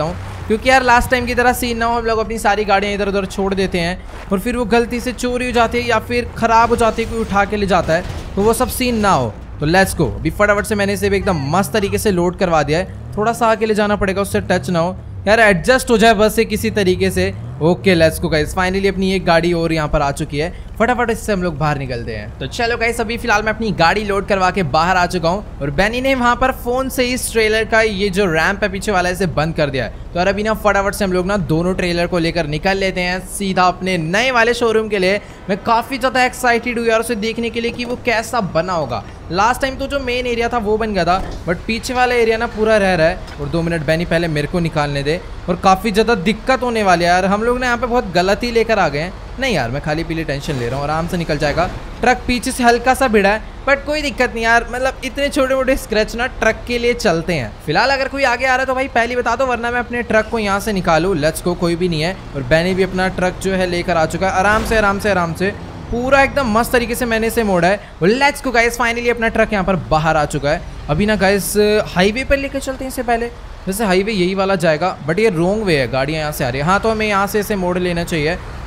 क्योंकि यार लास्ट टाइम की तरह सीन ना हो, हम लोग अपनी सारी गाड़ियाँ इधर उधर छोड़ देते हैं और फिर वो गलती से चोरी हो जाती है या फिर ख़राब हो जाती है, कोई उठा के ले जाता है, तो वो सब सीन ना हो। तो लेट्स गो। अभी फटाफट से मैंने इसे भी एकदम मस्त तरीके से लोड करवा दिया है। थोड़ा सा आगे ले जाना पड़ेगा, उससे टच ना हो यार, एडजस्ट हो जाए बस से किसी तरीके से। Okay let's go guys, finally अपनी एक गाड़ी और यहाँ पर आ चुकी है। फटाफट इससे हम लोग बाहर निकलते हैं। तो चलो गाइस, अभी फिलहाल मैं अपनी गाड़ी लोड करवा के बाहर आ चुका हूँ और बेनी ने वहाँ पर फोन से इस ट्रेलर का ये जो रैंप है पीछे वाला, इसे बंद कर दिया है। तो यार अभी ना फटाफट से हम लोग ना दोनों ट्रेलर को लेकर निकल लेते हैं सीधा अपने नए वाले शोरूम के लिए। मैं काफ़ी ज़्यादा एक्साइटेड हूँ यार उसे देखने के लिए कि वो कैसा बना होगा। लास्ट टाइम तो जो मेन एरिया था वो बन गया था, बट पीछे वाला एरिया ना पूरा रह रहा है। और 2 मिनट बेनी पहले मेरे को निकालने दे, और काफ़ी ज़्यादा दिक्कत होने वाली है यार। हम लोग ना यहाँ पे बहुत गलत ही लेकर आ गए हैं। नहीं यार, मैं खाली पीली टेंशन ले रहा हूँ, आराम से निकल जाएगा। ट्रक पीछे से हल्का सा भिड़ा है, बट कोई दिक्कत नहीं यार, मतलब इतने छोटे मोटे स्क्रैच ना ट्रक के लिए चलते हैं। फिलहाल अगर कोई आगे आ रहा है तो भाई पहले बता दो, वरना मैं अपने ट्रक को यहाँ से निकालूँ। लेट्स गो, कोई भी नहीं है। और बेनी भी अपना ट्रक जो है लेकर आ चुका है, आराम से आराम से आराम से, पूरा एकदम मस्त तरीके से मैंने इसे मोड़ा है। और लेट्स गो गाइस, फाइनली अपना ट्रक यहाँ पर बाहर आ चुका है। अभी ना गाइस हाईवे पर लेकर चलते हैं इससे पहले। वैसे हाईवे यही वाला जाएगा, बट ये रॉन्ग वे है, गाड़ियाँ यहाँ से आ रही है। हाँ, तो हमें यहाँ से इसे मोड़ लेना चाहिए।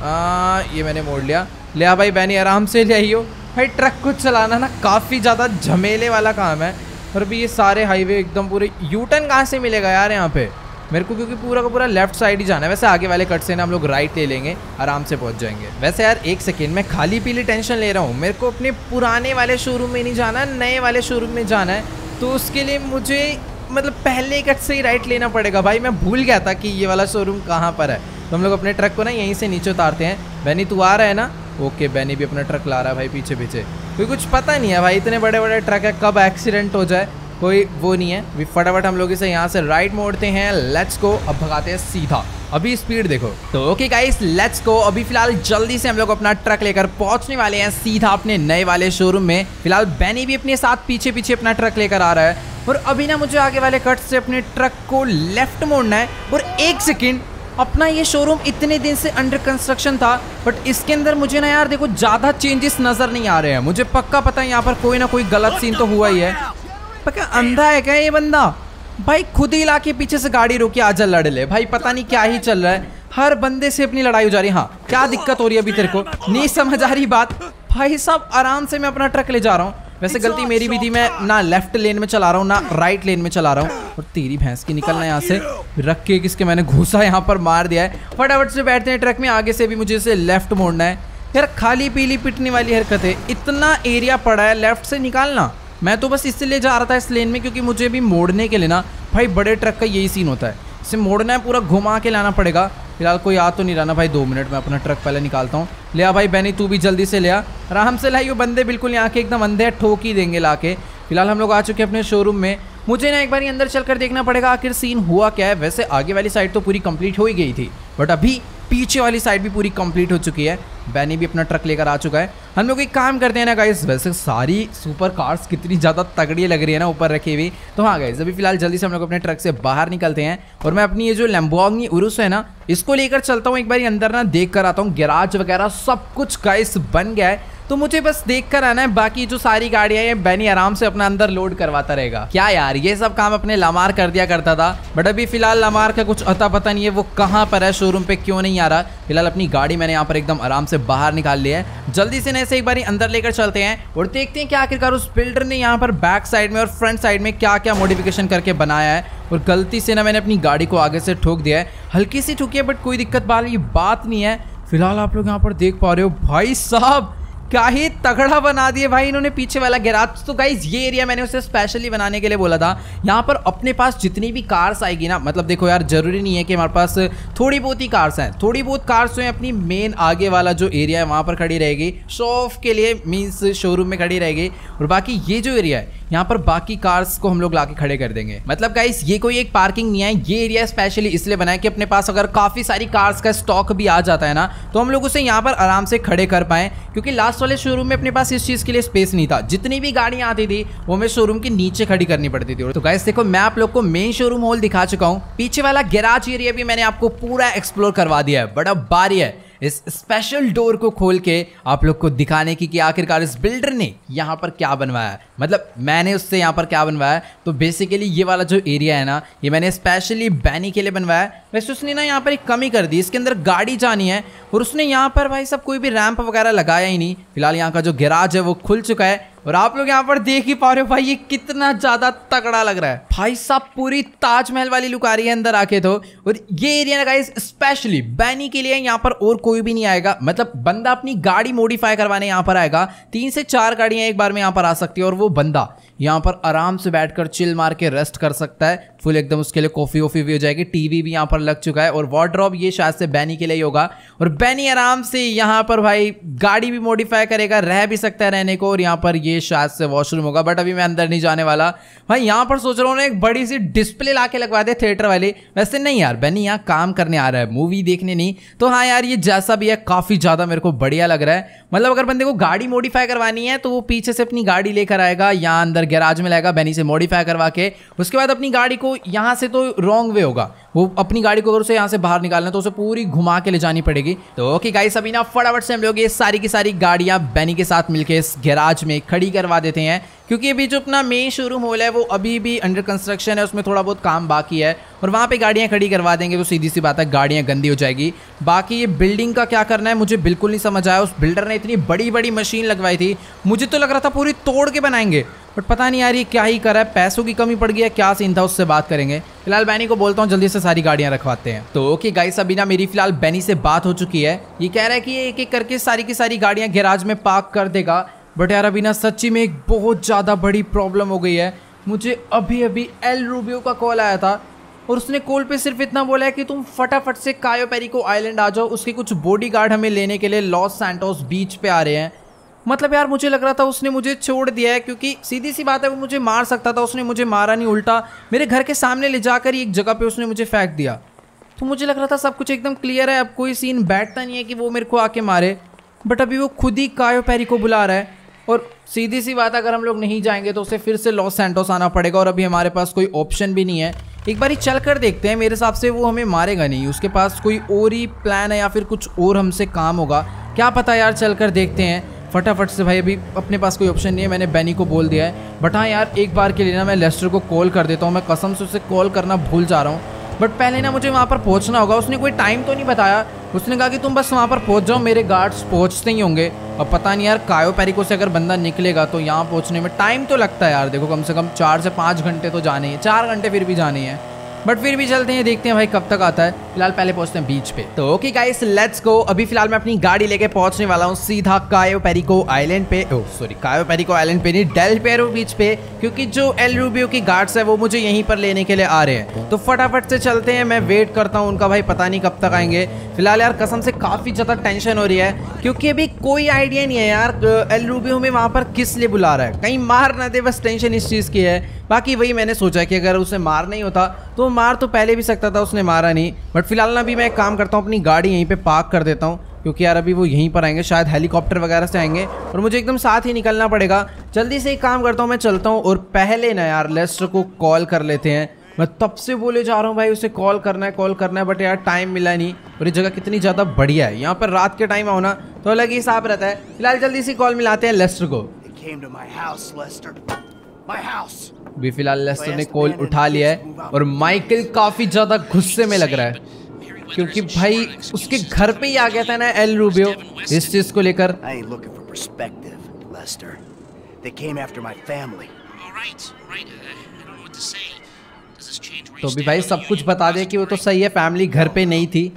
ये मैंने मोड़ लिया। ले भाई बेनी, आराम से ले आइयो भाई। ट्रक को चलाना ना काफ़ी ज़्यादा झमेले वाला काम है। और अभी ये सारे हाईवे एकदम पूरे, यू टर्न कहाँ से मिलेगा यार यहाँ पे मेरे को, क्योंकि पूरा का पूरा लेफ्ट साइड ही जाना है। वैसे आगे वाले कट से ना हम लोग राइट ले लेंगे, आराम से पहुंच जाएंगे। वैसे यार एक सेकेंड, मैं खाली पीली टेंशन ले रहा हूँ। मेरे को अपने पुराने वाले शोरूम में नहीं जाना, नए वाले शोरूम में जाना है। तो उसके लिए मुझे मतलब पहले कट से ही राइट लेना पड़ेगा भाई। मैं भूल गया था कि ये वाला शोरूम कहाँ पर है। तो हम लोग अपने ट्रक को ना यहीं से नीचे उतारते हैं। बेनी तू आ रहा है ना? ओके, बेनी भी अपना ट्रक ला रहा है भाई पीछे पीछे। कोई कुछ पता नहीं है भाई, इतने बड़े बड़े ट्रक है, कब एक्सीडेंट हो जाए कोई वो नहीं है। अभी फटाफट हम लोग इसे यहाँ से राइट मोड़ते हैं। लेट्स गो, अब भगाते हैं सीधा। अभी स्पीड देखो। तो ओके गाइस, लेट्स गो। अभी फिलहाल जल्दी से हम लोग अपना ट्रक लेकर पहुंचने वाले हैं सीधा अपने नए वाले शोरूम में। फिलहाल बेनी भी अपने साथ पीछे पीछे अपना ट्रक लेकर आ रहा है। और अभी ना मुझे आगे वाले कट से अपने ट्रक को लेफ्ट मोड़ना है। और एक सेकेंड, अपना ये शोरूम इतने दिन से अंडर कंस्ट्रक्शन था, बट इसके अंदर मुझे ना यार देखो ज़्यादा चेंजेस नज़र नहीं आ रहे हैं। मुझे पक्का पता है यहाँ पर कोई ना कोई गलत सीन तो हुआ ही है। पक्का अंधा है क्या ये बंदा भाई? खुद ही ला के पीछे से गाड़ी रोके आजा लड़ ले भाई। पता नहीं क्या ही चल रहा है, हर बंदे से अपनी लड़ाई हो जा रही है। हाँ, क्या दिक्कत हो रही है अभी तेरे को? नहीं समझ आ रही बात भाई साहब। आराम से मैं अपना ट्रक ले जा रहा हूँ। वैसे गलती मेरी भी थी, मैं ना लेफ्ट लेन में चला रहा हूँ ना राइट लेन में चला रहा हूँ। और तेरी भैंस की निकलना यहाँ से, रख के किसके मैंने घुसा यहाँ पर मार दिया है। फटाफट से बैठते हैं ट्रक में। आगे से भी मुझे इसे लेफ्ट मोड़ना है यार। खाली पीली पिटने वाली हरकत है, इतना एरिया पड़ा है लेफ्ट से निकालना। मैं तो बस इसलिए जा रहा था इस लेन में, क्योंकि मुझे भी मोड़ने के लिए ना भाई बड़े ट्रक का यही सीन होता है, इसे मोड़ना है, पूरा घुमा के लाना पड़ेगा। फिलहाल कोई आ तो नहीं रहा ना भाई। 2 मिनट में अपना ट्रक पहले निकालता हूँ। ले आ भाई बेनी, तू भी जल्दी से ले आ, आराम से लाइए। बंदे बिल्कुल यहाँ के एकदम अंधे ठोक ही देंगे ला के। फिलहाल हम लोग आ चुके हैं अपने शोरूम में। मुझे ना एक बार अंदर चलकर देखना पड़ेगा आखिर सीन हुआ क्या है। वैसे आगे वाली साइड तो पूरी कंप्लीट हो ही गई थी, बट अभी पीछे वाली साइड भी पूरी कंप्लीट हो चुकी है। बेनी भी अपना ट्रक लेकर आ चुका है। हम लोग एक काम करते हैं ना गाइस, वैसे सारी सुपर कार्स कितनी ज़्यादा तगड़ी लग रही है ना ऊपर रखी हुई। तो हाँ गाइस, अभी फिलहाल जल्दी से हम लोग अपने ट्रक से बाहर निकलते हैं। और मैं अपनी ये जो लैम्बोर्गिनी उरुस है ना, इसको लेकर चलता हूँ। एक बार अंदर ना देख कर आता हूँ, गैराज वगैरह सब कुछ गाइस बन गया है। तो मुझे बस देख कर आना है, बाकी जो सारी गाड़ियां हैं बेनी आराम से अपना अंदर लोड करवाता रहेगा। क्या यार, ये सब काम अपने लमार कर दिया करता था, बट अभी फिलहाल लमार का कुछ अता पता नहीं है, वो कहाँ पर है, शोरूम पे क्यों नहीं आ रहा। फिलहाल अपनी गाड़ी मैंने यहाँ पर एकदम आराम से बाहर निकाल लिया है। जल्दी से ऐसे एक बार अंदर लेकर चलते हैं और देखते हैं कि आखिरकार उस बिल्डर ने यहाँ पर बैक साइड में और फ्रंट साइड में क्या क्या मॉडिफिकेशन करके बनाया है। और गलती से ना मैंने अपनी गाड़ी को आगे से ठोक दिया है, हल्की सी ठुकी है, बट कोई दिक्कत वाली बात नहीं है। फिलहाल आप लोग यहाँ पर देख पा रहे हो भाई साहब, क्या ही तगड़ा बना दिए भाई इन्होंने पीछे वाला गैराज। तो गाइज ये एरिया मैंने उसे स्पेशली बनाने के लिए बोला था। यहाँ पर अपने पास जितनी भी कार्स आएगी ना, मतलब देखो यार, जरूरी नहीं है कि हमारे पास थोड़ी बहुत ही कार्स हैं, थोड़ी बहुत कार्स जो है अपनी मेन आगे वाला जो एरिया है वहाँ पर खड़ी रहेगी, शो ऑफ के लिए, मीन्स शोरूम में खड़ी रहेगी। और बाकी ये जो एरिया है यहाँ पर बाकी कार्स को हम लोग लाके खड़े कर देंगे। मतलब गाइस ये कोई एक पार्किंग नहीं है, ये एरिया स्पेशली इसलिए बना है कि अपने पास अगर काफी सारी कार्स का स्टॉक भी आ जाता है ना, तो हम लोग उसे यहाँ पर आराम से खड़े कर पाए। क्योंकि लास्ट वाले शोरूम में अपने पास इस चीज के लिए स्पेस नहीं था, जितनी भी गाड़ियां आती थी वो हमें शोरूम के नीचे खड़ी करनी पड़ती थी। तो गाइस देखो, मैं आप लोग को मेन शोरूम हॉल दिखा चुका हूँ, पीछे वाला गैराज एरिया भी मैंने आपको पूरा एक्सप्लोर करवा दिया है। बट अब बारी है इस स्पेशल डोर को खोल के आप लोग को दिखाने की कि आखिरकार इस बिल्डर ने यहाँ पर क्या बनवाया है, मतलब मैंने उससे यहाँ पर क्या बनवाया है। तो बेसिकली ये वाला जो एरिया है ना, ये मैंने स्पेशली बैनी के लिए बनवाया है। वैसे उसने ना यहाँ पर एक कमी कर दी, इसके अंदर गाड़ी जानी है और उसने यहाँ पर भाई सब कोई भी रैंप वगैरह लगाया ही नहीं। फिलहाल यहाँ का जो गैराज है वो खुल चुका है और आप लोग यहाँ पर देख ही पा रहे हो भाई ये कितना ज्यादा तगड़ा लग रहा है भाई साहब, पूरी ताजमहल वाली लुक आ रही है अंदर आके तो। और ये एरिया ना गाइस स्पेशली बैनी के लिए, यहाँ पर और कोई भी नहीं आएगा, मतलब बंदा अपनी गाड़ी मॉडिफाई करवाने यहाँ पर आएगा। 3 से 4 गाड़ियां एक बार में यहाँ पर आ सकती है और वो बंदा यहाँ पर आराम से बैठकर चिल मार के रेस्ट कर सकता है फुल एकदम। उसके लिए कॉफी वॉफी भी हो जाएगी, टीवी भी यहाँ पर लग चुका है और वार्डरोब ये शायद से बैनी के लिए ही होगा। और बैनी आराम से यहाँ पर भाई गाड़ी भी मॉडिफाई करेगा, रह भी सकता है रहने को। और यहाँ पर ये शायद से वॉशरूम होगा, बट अभी मैं अंदर नहीं जाने वाला भाई। यहाँ पर सोच रहा हूँ एक बड़ी सी डिस्प्ले ला के लगवा दे थिएटर वाली। वैसे नहीं यार, बैनी यहाँ काम करने आ रहा है, मूवी देखने नहीं। तो हाँ यार, ये जैसा भी है काफी ज्यादा मेरे को बढ़िया लग रहा है। मतलब अगर बंदे को गाड़ी मॉडिफाई करवानी है तो वो पीछे से अपनी गाड़ी लेकर आएगा, यहाँ अंदर गैराज में लाएगा बैनी से मॉडिफाई करवा के। उसके बाद अपनी गाड़ी को यहाँ से तो रॉन्ग वे होगा, वो अपनी गाड़ी को अगर उसे यहाँ से बाहर निकालना तो उसे पूरी घुमा के ले जानी पड़ेगी। तो ओके गाइस, अभी ना फटाफट से हम लोग ये सारी की सारी गाड़ियां बैनी के साथ मिलके इस गैराज में खड़ी करवा देते हैं, क्योंकि अभी जो अपना मेन शोरूम हॉल है वो अभी भी अंडर कंस्ट्रक्शन है, उसमें थोड़ा बहुत काम बाकी है और वहाँ पे गाड़ियाँ खड़ी करवा देंगे तो सीधी सी बात है गाड़ियाँ गंदी हो जाएगी। बाकी ये बिल्डिंग का क्या करना है मुझे बिल्कुल नहीं समझ आया। उस बिल्डर ने इतनी बड़ी बड़ी मशीन लगवाई थी, मुझे तो लग रहा था पूरी तोड़ के बनाएंगे, बट पता नहीं यार ये क्या ही करा है, पैसों की कमी पड़ गई है, क्या सीन था उससे बात करेंगे। फिलहाल बैनी को बोलता हूँ जल्दी से सारी गाड़ियाँ रखवाते हैं। तो ओके गाइस, अभी ना मेरी फिलहाल बैनी से बात हो चुकी है। ये कह रहा है कि ये एक एक करके सारी की सारी गाड़ियाँ गैराज में पार्क कर देगा, बट यार अभी ना सच्ची में एक बहुत ज़्यादा बड़ी प्रॉब्लम हो गई है। मुझे अभी अभी एल रूबियो का कॉल आया था और उसने कॉल पे सिर्फ इतना बोला है कि तुम फटाफट से कायो पेरिको आइलैंड आ जाओ, उसके कुछ बॉडीगार्ड हमें लेने के लिए लॉस सैंटोस बीच पे आ रहे हैं। मतलब यार मुझे लग रहा था उसने मुझे छोड़ दिया है, क्योंकि सीधी सी बात है वो मुझे मार सकता था, उसने मुझे मारा नहीं, उल्टा मेरे घर के सामने ले जाकर एक जगह पे उसने मुझे फेंक दिया। तो मुझे लग रहा था सब कुछ एकदम क्लियर है, अब कोई सीन बैठता नहीं है कि वो मेरे को आके मारे, बट अभी वो खुद ही कायो पेरिको बुला रहा है। और सीधी सी बात, अगर हम लोग नहीं जाएंगे तो उसे फिर से लॉस सैंटोस आना पड़ेगा और अभी हमारे पास कोई ऑप्शन भी नहीं है। एक बार ही चल कर देखते हैं, मेरे हिसाब से वो हमें मारेगा नहीं, उसके पास कोई और ही प्लान है या फिर कुछ और हमसे काम होगा, क्या पता यार। चल कर देखते हैं फटाफट से भाई, अभी अपने पास कोई ऑप्शन नहीं है, मैंने बैनी को बोल दिया है। बट हाँ यार, एक बार के लिए ना मैं लेस्टर को कॉल कर देता हूँ, मैं कसम से उसे कॉल करना भूल जा रहा हूँ, बट पहले ना मुझे वहाँ पर पहुँचना होगा। उसने कोई टाइम तो नहीं बताया, उसने कहा कि तुम बस वहाँ पर पहुँच जाओ, मेरे गार्ड्स पहुँचते ही होंगे। अब पता नहीं यार कायो पेरिको से अगर बंदा निकलेगा तो यहाँ पहुँचने में टाइम तो लगता है यार, देखो कम से कम 4 से 5 घंटे तो जाने हैं, 4 घंटे फिर भी जाने हैं, बट फिर भी चलते हैं, देखते हैं भाई कब तक आता है। फिलहाल पहले पहुंचते हैं बीच पे। तो ओके गाइस, लेट्स गो। अभी फिलहाल मैं अपनी गाड़ी लेके पहुंचने वाला हूं सीधा कायो पेरिको आइलैंड पे, कायो पेरिको आइलैंड पे नहीं, डेल पेरो बीच पे, क्योंकि जो एल रूबियो की गार्ड्स है वो मुझे यहीं पर लेने के लिए आ रहे हैं। तो फटाफट से चलते हैं, मैं वेट करता हूँ उनका, भाई पता नहीं कब तक आएंगे। फिलहाल यार कसम से काफी ज्यादा टेंशन हो रही है, क्योंकि अभी कोई आइडिया नहीं है यार एल रूबियो में वहां पर किस लिए बुला रहा है, कहीं मार ना दे, बस टेंशन इस चीज की है। बाकी वही मैंने सोचा कि अगर उसे मार नहीं होता तो मार तो पहले भी सकता था, उसने मारा नहीं। बट फिलहाल ना अभी मैं एक काम करता हूँ, अपनी गाड़ी यहीं पे पार्क कर देता हूँ, क्योंकि यार अभी वो यहीं पर आएंगे, शायद हेलीकॉप्टर वगैरह से आएंगे और मुझे एकदम साथ ही निकलना पड़ेगा। जल्दी से एक काम करता हूँ, मैं चलता हूँ और पहले ना यार लेस्टर को कॉल कर लेते हैं। मैं तब से बोले जा रहा हूँ भाई उसे कॉल करना है, बट यार टाइम मिला नहीं। और ये जगह कितनी ज़्यादा बढ़िया है, यहाँ पर रात के टाइम आओ ना तो अलग ही हिसाब रहता है। फिलहाल जल्दी से कॉल मिलाते हैं लेस्टर को। भी फिलहाल लेस्टर ने कॉल उठा लिया है और माइकल काफी ज्यादा गुस्से में लग रहा है, क्योंकि भाई उसके घर पे ही आ गया था ना एल रूबियो इस चीज को लेकर। तो भी भाई सब कुछ बता दे कि वो तो सही है, फैमिली घर पे नहीं थी।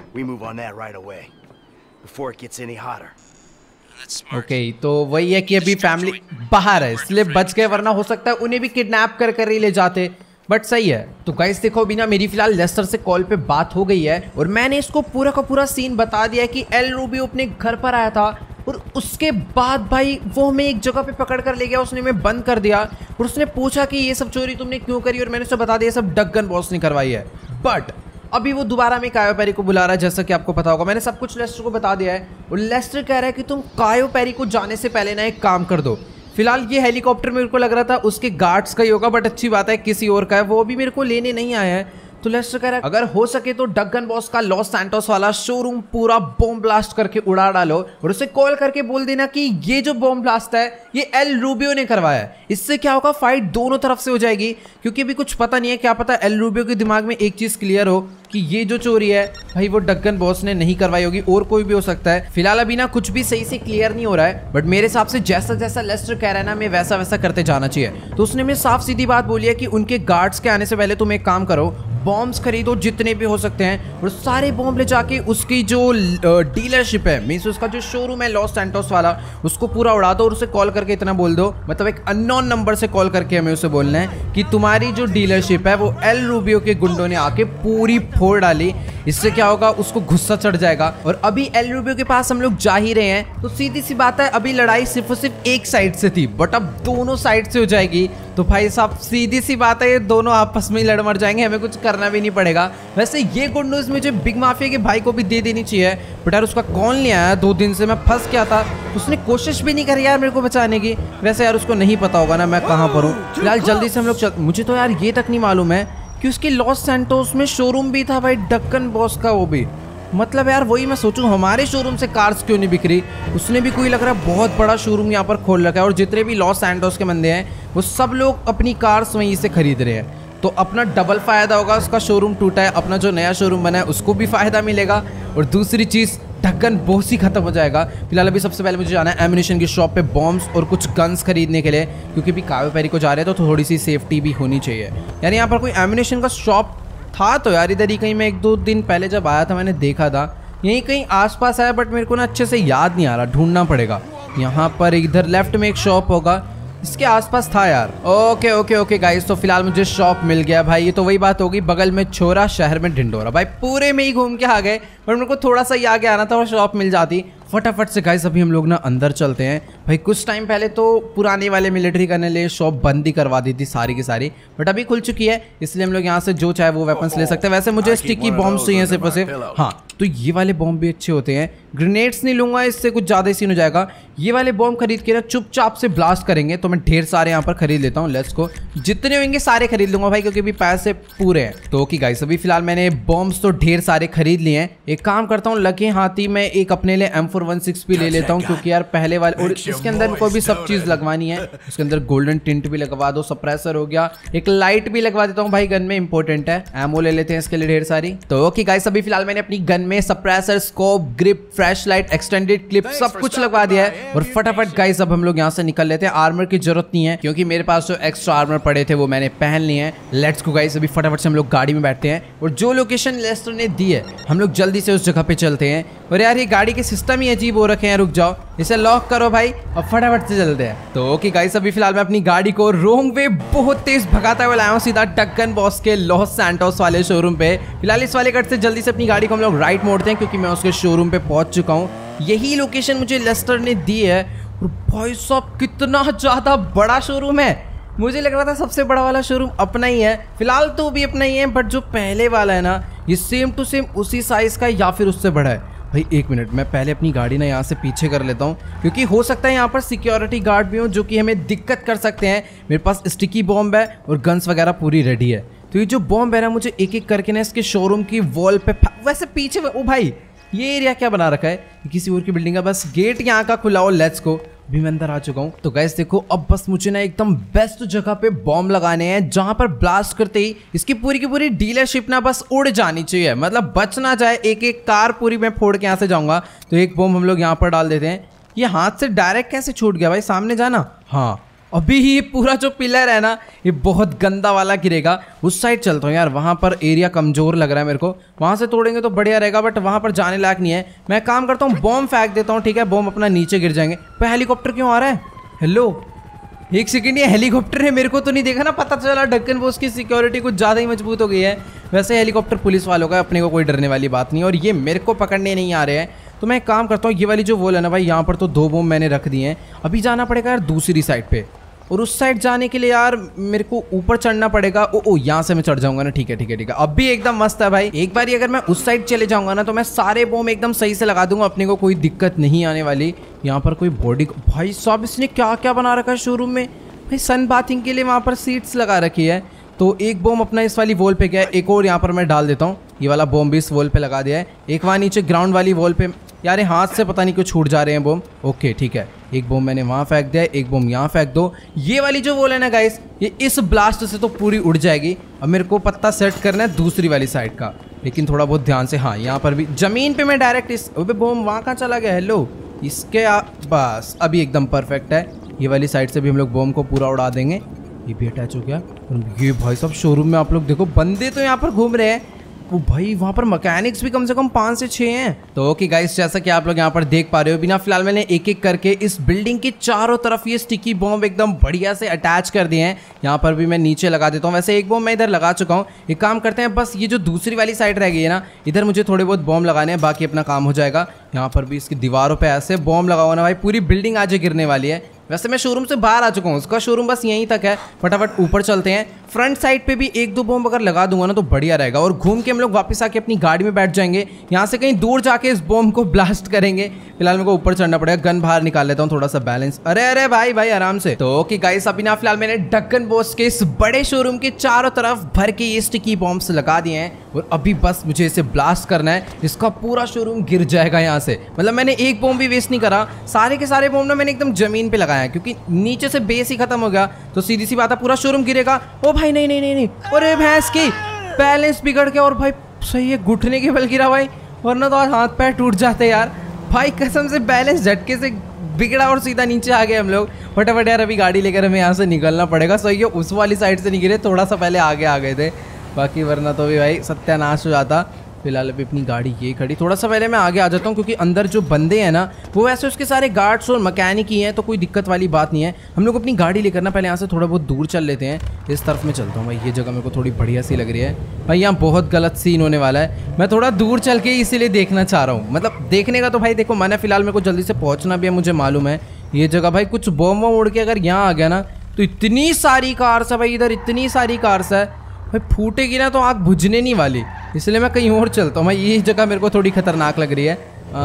ओके, तो वही है कि अभी फैमिली बाहर है इसलिए बच गए, वरना हो सकता है उन्हें भी किडनैप कर कर ही ले जाते, बट सही है। तो गाइस देखो अभी ना मेरी फिलहाल लेस्टर से कॉल पे बात हो गई है और मैंने इसको पूरा का पूरा सीन बता दिया कि एल रूबियो अपने घर पर आया था और उसके बाद भाई वो हमें एक जगह पे पकड़ कर ले गया, उसने हमें बंद कर दिया और उसने पूछा कि ये सब चोरी तुमने क्यों करी, और मैंने उसे बता दिया सब डगन बॉस ने करवाई है। बट अभी वो दोबारा में कायो पेरिको बुला रहा है, जैसा कि आपको पता होगा, मैंने सब कुछ लेस्टर को बता दिया है और लेस्टर कह रहा है कि तुम कायो पेरिको जाने से पहले ना एक काम कर दो। फिलहाल ये हेलीकॉप्टर मेरे को लग रहा था उसके गार्ड्स का ही होगा, बट अच्छी बात है किसी और का है, वो भी मेरे को लेने नहीं आया है। तो लेस्टर कह रहा है अगर हो सके तो डगन बॉस का लॉस सैंटोस वाला शोरूम पूरा बॉम्ब ब्लास्ट करके उड़ा डालो और उसे कॉल करके बोल देना कि ये जो बॉम्ब ब्लास्ट है ये एल रूबियो ने करवाया है। इससे क्या होगा, फाइट दोनों तरफ से हो जाएगी, क्योंकि अभी कुछ पता नहीं है, क्या पता एल रूबियो के दिमाग में एक चीज क्लियर हो कि ये जो चोरी है भाई वो डगन बॉस ने नहीं करवाई होगी और कोई भी हो सकता है। फिलहाल अभी ना कुछ भी सही से क्लियर नहीं हो रहा है, बट मेरे हिसाब से जैसा जैसा लेस्टर कह रहा है ना मैं वैसा वैसा करते जाना चाहिए। तो उसने मैं साफ सीधी बात बोली है कि उनके गार्ड्स के आने से पहले तुम एक काम करो, बॉम्ब्स खरीदो जितने भी हो सकते हैं और सारे बॉम्ब ले जाके उसकी जो डीलरशिप है, मींस उसका जो शोरूम है लॉस सैंटोस वाला, उसको पूरा उड़ा दो और उसे कॉल करके इतना बोल दो, मतलब एक अननोन नंबर से कॉल करके हमें उसे बोलना है कि तुम्हारी जो डीलरशिप है वो एल रूबियो के गुंडों ने आके पूरी फोड़ डाली। इससे क्या होगा, उसको गुस्सा चढ़ जाएगा और अभी एल रूबियो के पास हम लोग जा ही रहे हैं। तो सीधी सी बात है, अभी लड़ाई सिर्फ और सिर्फ एक साइड से थी, बट अब दोनों साइड से हो जाएगी। तो भाई साहब सीधी सी बात है, ये दोनों आपस में ही लड़ मर जाएंगे, हमें कुछ करना भी नहीं पड़ेगा। वैसे ये गुड न्यूज़ मुझे बिग माफिया के भाई को भी दे देनी चाहिए, बट यार उसका कॉल नहीं आया, 2 दिन से मैं फंस गया था, उसने कोशिश भी नहीं करी यार मेरे को बचाने की। वैसे यार उसको नहीं पता होगा ना मैं कहाँ पर हूँ। फिलहाल जल्दी से हम लोग मुझे तो यार ये तक नहीं मालूम है कि उसकी लॉस सैंटोस में शोरूम भी था भाई डगन बॉस का, वो भी मतलब यार वही मैं सोचूं हमारे शोरूम से कार्स क्यों नहीं बिक रही। उसने भी कोई लग रहा है बहुत बड़ा शोरूम यहाँ पर खोल रखा है और जितने भी लॉस सैंटोस के बंदे हैं वो सब लोग अपनी कार्स वहीं से खरीद रहे हैं। तो अपना डबल फायदा होगा, उसका शोरूम टूटा है, अपना जो नया शोरूम बना है उसको भी फायदा मिलेगा और दूसरी चीज़ ढक्कन बोस ही खत्म हो जाएगा। फिलहाल अभी सबसे पहले मुझे जाना है एम्यूनिशन की शॉप पे बॉम्ब्स और कुछ गन्स खरीदने के लिए, क्योंकि अभी कावे पैरी को जा रहे हैं तो थोड़ी सी सेफ्टी भी होनी चाहिए। यार यहाँ पर कोई एम्यूनिशन का शॉप था तो यार इधर ही कहीं, मैं 1-2 दिन पहले जब आया था मैंने देखा था, यहीं कहीं आसपास है, बट मेरे को ना अच्छे से याद नहीं आ रहा, ढूंढना पड़ेगा। यहाँ पर इधर लेफ्ट में एक शॉप होगा, इसके आसपास था यार। ओके ओके ओके गाइस, तो फिलहाल मुझे शॉप मिल गया भाई। ये तो वही बात होगी, बगल में छोरा शहर में ढिंडोरा, भाई पूरे में ही घूम के आ गए, पर मेरे को थोड़ा सा ही आगे आना था और शॉप मिल जाती फटाफट से। गाइस अभी हम लोग ना अंदर चलते हैं भाई। कुछ टाइम पहले तो पुराने वाले मिलिट्री करने लिए शॉप बंद ही करवा दी थी सारी की सारी, बट अभी खुल चुकी है, इसलिए हम लोग यहाँ से जो चाहे वो वेपन्स ले सकते हैं। वैसे मुझे स्टिकी बॉम्ब चाहिए सिर्फ और सिर्फ, हाँ तो ये वाले बॉम्ब भी अच्छे होते हैं। ग्रेनेड्स नहीं लूंगा, इससे कुछ ज़्यादा सीन हो जाएगा। ये वाले बॉम्ब खरीद के ना चुपचाप से ब्लास्ट करेंगे, तो मैं ढेर सारे यहाँ पर खरीद लेता हूँ। लेट्स गो, जितने होंगे सारे खरीद लूंगा भाई, क्योंकि अभी पैसे पूरे हैं। तो ओके गाइस, अभी फिलहाल मैंने बॉम्ब्स तो ढेर सारे खरीद लिए हैं। एक काम करता हूँ, लगे हाथी में एक अपने लिए M416 भी ले लेता हूँ, क्योंकि यार पहले वाले, और इसके अंदर को भी सब चीज़ लगवानी है। इसके अंदर गोल्डन टिंट भी लगवा दो, सप्रेसर हो गया, एक लाइट भी लगवा देता हूँ भाई, गन में इंपॉर्टेंट है। एमओ ले लेते हैं इसके लिए ढेर सारी। तो ओके गाइस, अभी फिलहाल मैंने अपनी गन में suppressor, scope, grip, flashlight, extended clip सब कुछ लगवा दिया है। और फटाफट गाइस अब हम लोग यहाँ से निकल लेते हैं। आर्मर की जरूरत नहीं है, क्योंकि मेरे पास जो एक्स्ट्रा आर्मर पड़े थे वो मैंने पहन लिए हैं। लेट्स गो गाइस, अभी फटाफट से हम लोग गाड़ी में बैठते हैं और जो लोकेशन लेस्टर ने दी है हम लोग जल्दी से उस जगह पे चलते हैं। और यार ये गाड़ी के सिस्टम ही अजीब हो रखे हैं, रुक जाओ, इसे लॉक करो भाई और फटाफट से चलते हैं। तो ओके गाइस, अभी फिलहाल मैं अपनी गाड़ी को रोंग वे बहुत तेज भगाता हुआ लाया हूँ सीधा डगन बॉस के लॉस सैंटोस वाले शोरूम पे। फिलहाल इस वाले कट से जल्दी से अपनी गाड़ी को हम लोग राइट मोड़ते हैं, क्योंकि मैं उसके शोरूम पे पहुंच चुका हूँ। यही लोकेशन मुझे लेस्टर ने दी है और भाई साहब कितना ज्यादा बड़ा शोरूम है। मुझे लग रहा था सबसे बड़ा वाला शोरूम अपना ही है, फिलहाल तो भी अपना ही है, बट जो पहले वाला है ना ये सेम टू सेम उसी साइज का या फिर उससे बड़ा है। भाई एक मिनट, मैं पहले अपनी गाड़ी ना यहाँ से पीछे कर लेता हूँ, क्योंकि हो सकता है यहाँ पर सिक्योरिटी गार्ड भी हो जो कि हमें दिक्कत कर सकते हैं। मेरे पास स्टिकी बॉम्ब है और गन्स वगैरह पूरी रेडी है। तो ये जो बॉम्ब है ना मुझे एक एक करके ना इसके शोरूम की वॉल पे, वैसे पीछे, ओ भाई ये एरिया क्या बना रखा है, किसी और की बिल्डिंग का, बस गेट यहाँ का खुला हो। लेट्स गो, अभी मैं अंदर आ चुका हूँ। तो गाइस देखो, अब बस मुझे ना एकदम बेस्ट जगह पे बॉम्ब लगाने हैं, जहां पर ब्लास्ट करते ही इसकी पूरी की पूरी डीलरशिप ना बस उड़ जानी चाहिए, मतलब बच ना जाए। एक एक कार पूरी मैं फोड़ के यहाँ से जाऊंगा। तो एक बॉम्ब हम लोग यहाँ पर डाल देते हैं। ये हाथ से डायरेक्ट कैसे छूट गया भाई, सामने जाना, हाँ अभी ही पूरा जो पिलर है ना ये बहुत गंदा वाला गिरेगा। उस साइड चलता हूँ यार, वहाँ पर एरिया कमजोर लग रहा है मेरे को, वहाँ से तोड़ेंगे तो बढ़िया रहेगा, बट वहाँ पर जाने लायक नहीं है। मैं काम करता हूँ, बॉम्ब फेंक देता हूँ, ठीक है, बॉम्ब अपना नीचे गिर जाएंगे। पर हेलीकॉप्टर क्यों आ रहा है, हेलो एक सेकंड, ये हेलीकॉप्टर है, मेरे को तो नहीं देखा ना, पता चला डगन बॉस की सिक्योरिटी कुछ ज़्यादा ही मजबूत हो गई है। वैसे हेलीकॉप्टर पुलिस वालों का, अपने को कोई डरने वाली बात नहीं, और ये मेरे को पकड़ने नहीं आ रहे हैं। तो मैं एक काम करता हूँ, ये वाली जो वॉल है ना भाई, यहाँ पर तो 2 बॉम्ब मैंने रख दिए हैं। अभी जाना पड़ेगा यार दूसरी साइड पे, और उस साइड जाने के लिए यार मेरे को ऊपर चढ़ना पड़ेगा। ओ यहाँ से मैं चढ़ जाऊंगा ना, ठीक है ठीक है ठीक है, अब भी एकदम मस्त है भाई। एक बार अगर मैं उस साइड चले जाऊंगा ना तो मैं सारे बॉम्ब एकदम सही से लगा दूंगा, अपने को कोई दिक्कत नहीं आने वाली। यहाँ पर कोई बॉडी, भाई साहब इसने क्या क्या बना रखा है शोरूम में भाई, सन बाथिंग के लिए वहाँ पर सीट्स लगा रखी है, तो एक बॉम्ब अपना इस वाली वॉल पे गया है, एक और यहाँ पर मैं डाल देता हूँ। ये वाला बॉम्ब भी इस वॉल पे लगा दिया है। एक वहाँ नीचे ग्राउंड वाली वॉल पे, यार हाथ से पता नहीं क्यों छूट जा रहे हैं बॉम्ब। ओके ठीक है, एक बॉम्ब मैंने वहाँ फेंक दिया है, एक बॉम्ब यहाँ फेंक दो। ये वाली जो वॉल है ना गाइस, ये इस ब्लास्ट से तो पूरी उड़ जाएगी। अब मेरे को पत्ता सेट करना है दूसरी वाली साइड का, लेकिन थोड़ा बहुत ध्यान से। हाँ यहाँ पर भी जमीन पे मैं डायरेक्ट इस बॉम्ब वहाँ कहाँ चला गया, हेलो इसके बस अभी एकदम परफेक्ट है। ये वाली साइड से भी हम लोग बॉम्ब को पूरा उड़ा देंगे। ये भी अटैच हो गया। और ये भाई साहब शोरूम में आप लोग देखो, बंदे तो यहाँ पर घूम रहे हैं। वो भाई वहाँ पर मैकेनिक्स भी कम से कम 5 से 6 हैं। तो ओके गाइस, जैसा कि आप लोग यहाँ पर देख पा रहे हो, बिना फिलहाल मैंने एक एक करके इस बिल्डिंग के चारों तरफ ये स्टिकी बॉम्ब एकदम बढ़िया से अटैच कर दिए हैं। यहाँ पर भी मैं नीचे लगा देता हूँ। वैसे एक बॉम्ब मैं इधर लगा चुका हूँ। एक काम करते हैं, बस ये जो दूसरी वाली साइड रह गई है ना, इधर मुझे थोड़े बहुत बॉम्ब लगाने हैं, बाकी अपना काम हो जाएगा। यहाँ पर भी इसकी दीवारों पे ऐसे बॉम्ब लगाओ ना भाई, पूरी बिल्डिंग आज गिरने वाली है। वैसे मैं शोरूम से बाहर आ चुका हूँ, उसका शोरूम बस यहीं तक है। फटाफट ऊपर चलते हैं। फ्रंट साइड पे भी 1-2 बॉम्ब अगर लगा दूंगा ना तो बढ़िया रहेगा, और घूम के हम लोग वापस आके अपनी गाड़ी में बैठ जाएंगे। यहाँ से कहीं दूर जाके इस बॉम्ब को ब्लास्ट करेंगे। फिलहाल मेरे को ऊपर चढ़ना पड़ेगा, गन बाहर निकाल लेता हूँ, थोड़ा सा बैलेंस। अरे अरे भाई भाई आराम से। तो ओके गाइस, अभी ना फिलहाल मैंने ढक्कन बॉस के इस बड़े शोरूम के चारों तरफ भर के ये स्टिकी बॉम्ब्स लगा दिए हैं, और अभी बस मुझे इसे ब्लास्ट करना है। इसका पूरा शोरूम गिर जाएगा यहाँ से। मतलब मैंने एक बॉम्ब भी वेस्ट नहीं करा, सारे के सारे बॉम्ब ना मैंने एकदम जमीन पे लगाया है, क्योंकि नीचे से बेस ही खत्म हो गया तो सीधी सी बात है पूरा शोरूम गिरेगा। ओ भाई नहीं नहीं नहीं नहीं, अरे भैंस की बैलेंस बिगड़ गया। और भाई सही है, घुटने के बल गिरा भाई, वरना तो आज हाथ पैर टूट जाते यार। भाई कसम से बैलेंस झटके से बिगड़ा और सीधा नीचे आ गए हम लोग। फटाफट यार अभी गाड़ी लेकर हमें यहाँ से निकलना पड़ेगा। सही है, उस वाली साइड से नहीं गिरे, थोड़ा सा पहले आगे आ गए थे, बाकी वरना तो भी भाई सत्यानाश हो जाता। फिलहाल अभी अपनी गाड़ी ये खड़ी, थोड़ा सा पहले मैं आगे आ जाता हूँ, क्योंकि अंदर जो बंदे हैं ना वो वैसे उसके सारे गार्ड्स और मैकेनिक ही हैं, तो कोई दिक्कत वाली बात नहीं है। हम लोग अपनी गाड़ी लेकर ना पहले यहाँ से थोड़ा बहुत दूर चल लेते हैं। इस तरफ में चलता हूँ भाई, ये जगह मेरे को थोड़ी बढ़िया सी लग रही है भाई। यहाँ बहुत गलत सीन होने वाला है, मैं थोड़ा दूर चल के इसीलिए देखना चाह रहा हूँ। मतलब देखने का तो भाई देखो मैंने, फिलहाल मेरे को जल्दी से पहुँचना भी है, मुझे मालूम है ये जगह भाई। कुछ बॉम्ब वॉम्ब उड़ के अगर यहाँ आ गया ना तो इतनी सारी कार्स है भाई, इधर इतनी सारी कार्स है भाई, फूटेगी ना तो आग बुझने नहीं वाली, इसलिए मैं कहीं और चलता हूँ भाई। ये जगह मेरे को थोड़ी खतरनाक लग रही है।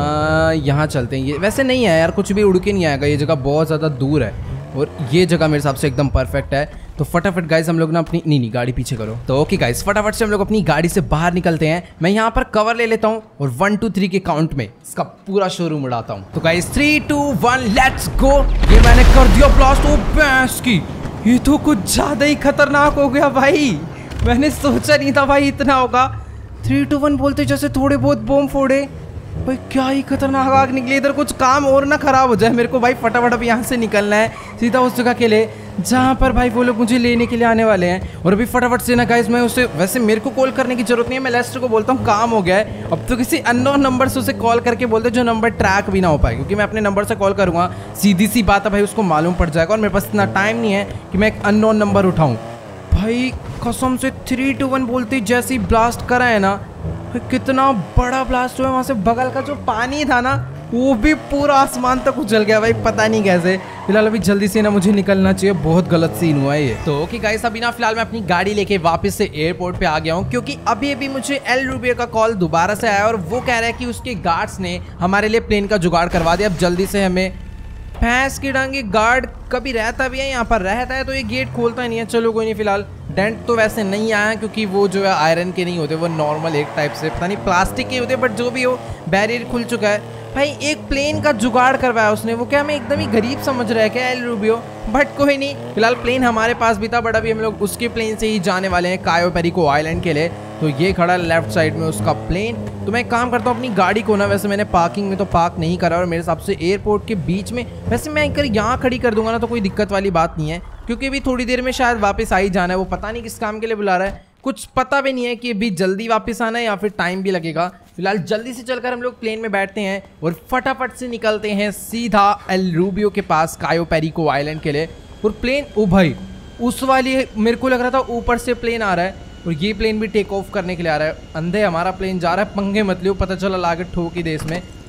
यहाँ चलते हैं। ये वैसे नहीं है यार, कुछ भी उड़ के नहीं आएगा, ये जगह बहुत ज़्यादा दूर है, और ये जगह मेरे हिसाब से एकदम परफेक्ट है। तो फटाफट गाइस हम लोग ना अपनी नहीं गाड़ी पीछे करो। तो ओके गाइस, फटाफट से हम लोग अपनी गाड़ी से बाहर निकलते हैं। मैं यहाँ पर कवर ले लेता हूँ, और 1 2 3 के काउंट में इसका पूरा शोरूम उड़ाता हूँ। तो गाइस 3 2 1 लेट्स गो। ये मैंने कर दिया ब्लास्ट। ओ भैंस की, ये तो कुछ ज़्यादा ही खतरनाक हो गया भाई, मैंने सोचा नहीं था भाई इतना होगा। 3 2 1 बोलते जैसे थोड़े बहुत बॉम्ब फोड़े भाई, क्या ही खतरनाक आग निकली। इधर कुछ काम और ना खराब हो जाए मेरे को भाई। फटाफट अब यहाँ से निकलना है सीधा उस जगह के लिए जहाँ पर भाई वो लोग मुझे लेने के लिए आने वाले हैं। और अभी फटाफट से ना गाइस मैं उसे, वैसे मेरे को कॉल करने की जरूरत नहीं है, मैं लेस्टर को बोलता हूँ काम हो गया है। अब तो किसी अननोन नंबर से उसे कॉल करके बोलते जो नंबर ट्रैक भी ना हो पाए, क्योंकि मैं अपने नंबर से कॉल करूँगा सीधी सी बात है भाई, उसको मालूम पड़ जाएगा। और मेरे पास इतना टाइम नहीं है कि मैं एक अननोन नंबर उठाऊँ भाई। कसम से 3 2 1 बोलते जैसे ही ब्लास्ट करा है ना, कितना बड़ा ब्लास्ट हुआ है। वहाँ से बगल का जो पानी था ना वो भी पूरा आसमान तक उछल गया भाई, पता नहीं कैसे। फिलहाल अभी जल्दी से ना मुझे निकलना चाहिए, बहुत गलत सीन हुआ है ये। तो ओके गाइस, अभी ना फिलहाल मैं अपनी गाड़ी लेके वापस से एयरपोर्ट पे आ गया हूँ, क्योंकि अभी मुझे एल रूबियो का कॉल दोबारा से आया, और वो कह रहा है कि उसके गार्ड्स ने हमारे लिए प्लेन का जुगाड़ करवा दिया। अब जल्दी से हमें, भैंस की डांगी, गार्ड कभी रहता भी है यहाँ पर, रहता है तो ये गेट खोलता नहीं है। चलो कोई नहीं, फिलहाल डेंट तो वैसे नहीं आया, क्योंकि वो जो है आयरन के नहीं होते, वो नॉर्मल एक टाइप से पता नहीं प्लास्टिक के होते, बट जो भी हो बैरियर खुल चुका है भाई। एक प्लेन का जुगाड़ करवाया उसने, वो क्या हमें एकदम ही गरीब समझ रहा है क्या एल रूबियो, बट कोई नहीं। फिलहाल प्लेन हमारे पास भी था, बट अभी हम लोग उसके प्लेन से ही जाने वाले हैं कायो पेरिको आइलैंड के लिए। तो ये खड़ा लेफ्ट साइड में उसका प्लेन। तो मैं एक काम करता हूँ, अपनी गाड़ी को ना, वैसे मैंने पार्किंग में तो पार्क नहीं करा, और मेरे हिसाब से एयरपोर्ट के बीच में, वैसे मैं अगर यहाँ खड़ी कर दूंगा ना तो कोई दिक्कत वाली बात नहीं है, क्योंकि अभी थोड़ी देर में शायद वापस आ ही जाना है। वो पता नहीं किस काम के लिए बुला रहा है, कुछ पता भी नहीं है कि अभी जल्दी वापस आना है या फिर टाइम भी लगेगा। फिलहाल जल्दी से चलकर हम लोग प्लेन में बैठते हैं और फटाफट से निकलते हैं सीधा एल रूबियो के पास कायो पेरिको आइलैंड के लिए। और प्लेन, ओ भाई उस वाली, मेरे को लग रहा था ऊपर से प्लेन आ रहा है, और ये प्लेन भी टेक ऑफ करने के लिए आ रहा है। अंधे हमारा प्लेन जा रहा है, पंगे मत लियो, पता चला लागत ठोक ही दे इसमें।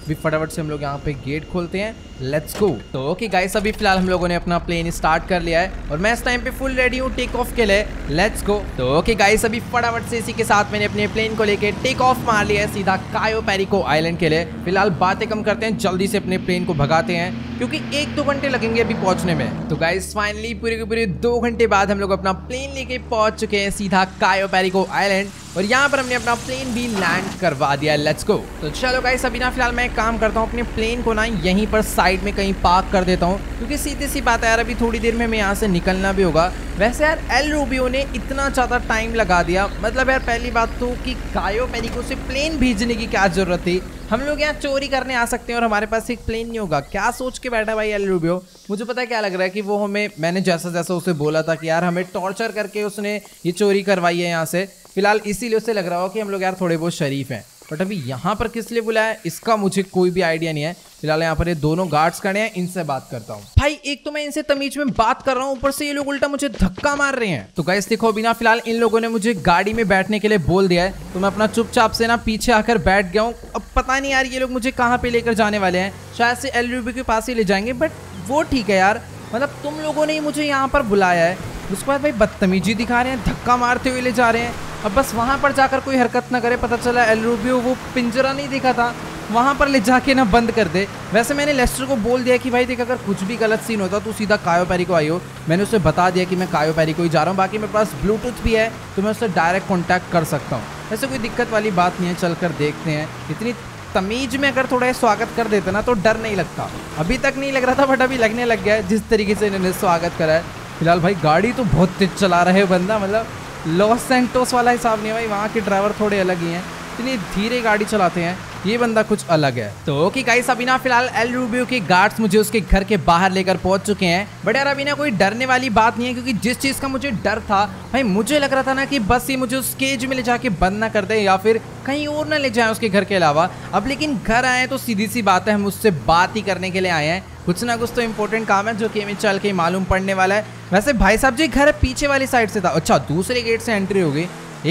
भी फटाफट से हम लोग यहाँ पे गेट खोलते हैं। Let's go. तो ओके गाइस, अभी फिलहाल हम लोगों ने अपना प्लेन स्टार्ट कर लिया है और मैं इस टाइम पे फुल रेडी हूँ टेक ऑफ के लिए। Let's go. तो ओके गाइस, अभी फटाफट से इसी के साथ मैंने अपने प्लेन को लेके टेक ऑफ मार लिया है सीधा कायो पेरिको आइलैंड के लिए। फिलहाल बातें कम करते हैं, जल्दी से अपने प्लेन को भगाते हैं क्योंकि 1-2 घंटे लगेंगे अभी पहुंचने में। तो गाइस फाइनली पूरे के पूरे 2 घंटे बाद हम लोग अपना प्लेन लेके पहुंच चुके हैं सीधा कायो पेरिको आइलैंड और यहाँ पर हमने अपना प्लेन भी लैंड करवा दिया। Let's go. तो चलो गाइस, अभी ना फिलहाल मैं एक काम करता हूँ, अपने प्लेन को ना यहीं पर साइड में कहीं पार्क कर देता हूँ क्योंकि सीधी सी बात है यार, अभी थोड़ी देर में हमें यहाँ से निकलना भी होगा। वैसे यार एल रूबियो ने इतना ज़्यादा टाइम लगा दिया, मतलब यार पहली बात तो कि कायो पेरिको से प्लेन भेजने की क्या जरूरत थी। हम लोग यहाँ चोरी करने आ सकते हैं और हमारे पास एक प्लेन नहीं होगा। क्या सोच के बैठा भाई एल रूबियो। मुझे पता है क्या लग रहा है कि वो हमें, मैंने जैसा जैसा उसे बोला था कि यार हमें टॉर्चर करके उसने ये चोरी करवाई है यहाँ से, फिलहाल इसीलिए उसे लग रहा हो कि हम लोग यार थोड़े बहुत शरीफ हैं। बट अभी यहाँ पर किस लिए बुलाया है इसका मुझे कोई भी आइडिया नहीं है। फिलहाल यहाँ पर ये दोनों गार्ड्स खड़े हैं, इनसे बात करता हूँ। भाई एक तो मैं इनसे तमीज में बात कर रहा हूँ, ऊपर से ये लोग उल्टा मुझे धक्का मार रहे हैं। तो गाइस देखो, बिना फिलहाल इन लोगों ने मुझे गाड़ी में बैठने के लिए बोल दिया है तो मैं अपना चुपचाप से ना पीछे आकर बैठ गया हूँ। अब पता नहीं यार ये लोग मुझे कहाँ पे लेकर जाने वाले हैं, शायद से एल रूबियो के पास ही ले जाएंगे। बट वो ठीक है यार, मतलब तुम लोगों ने ही मुझे यहाँ पर बुलाया है, उसके बाद भाई बदतमीजी दिखा रहे हैं, धक्का मारते हुए ले जा रहे हैं। अब बस वहाँ पर जाकर कोई हरकत ना करे, पता चला एल रूबियो वो पिंजरा नहीं दिखा था, वहाँ पर ले जाके ना बंद कर दे। वैसे मैंने लेस्टर को बोल दिया कि भाई देख अगर कुछ भी गलत सीन होता तो सीधा कायो पेरिको आई हो। मैंने उसे बता दिया कि मैं कायो पेरिको ही जा रहा हूँ, बाकी मेरे पास ब्लूटूथ भी है तो मैं उससे डायरेक्ट कॉन्टैक्ट कर सकता हूँ। वैसे कोई दिक्कत वाली बात नहीं है, चल कर देखते हैं। इतनी तमीज में अगर थोड़ा स्वागत कर देते ना तो डर नहीं लगता। अभी तक नहीं लग रहा था बट अभी लगने लग गया है जिस तरीके से इन्होंने स्वागत करा है। फिलहाल भाई गाड़ी तो बहुत तेज चला रहे है बंदा, मतलब लॉस सैंटोस वाला हिसाब नहीं है भाई, वहाँ के ड्राइवर थोड़े अलग ही हैं, इतनी धीरे गाड़ी चलाते हैं, ये बंदा कुछ अलग है। तो ओके गाइस, अभी ना फिलहाल एल रूबियो के गार्ड्स मुझे उसके घर के बाहर लेकर पहुंच चुके हैं। बट यार अभी ना कोई डरने वाली बात नहीं है क्योंकि जिस चीज का मुझे डर था भाई, मुझे लग रहा था ना कि बस ये मुझे उस केज में ले जाके बंद ना कर दे या फिर कहीं और ना ले जाए उसके घर के अलावा। अब लेकिन घर आए तो सीधी सी बात है, हम उससे बात ही करने के लिए आए हैं, कुछ ना कुछ तो इंपॉर्टेंट काम है जो कि हमें चल के मालूम पड़ने वाला है। वैसे भाई साहब जी घर पीछे वाली साइड से था, अच्छा दूसरे गेट से एंट्री होगी।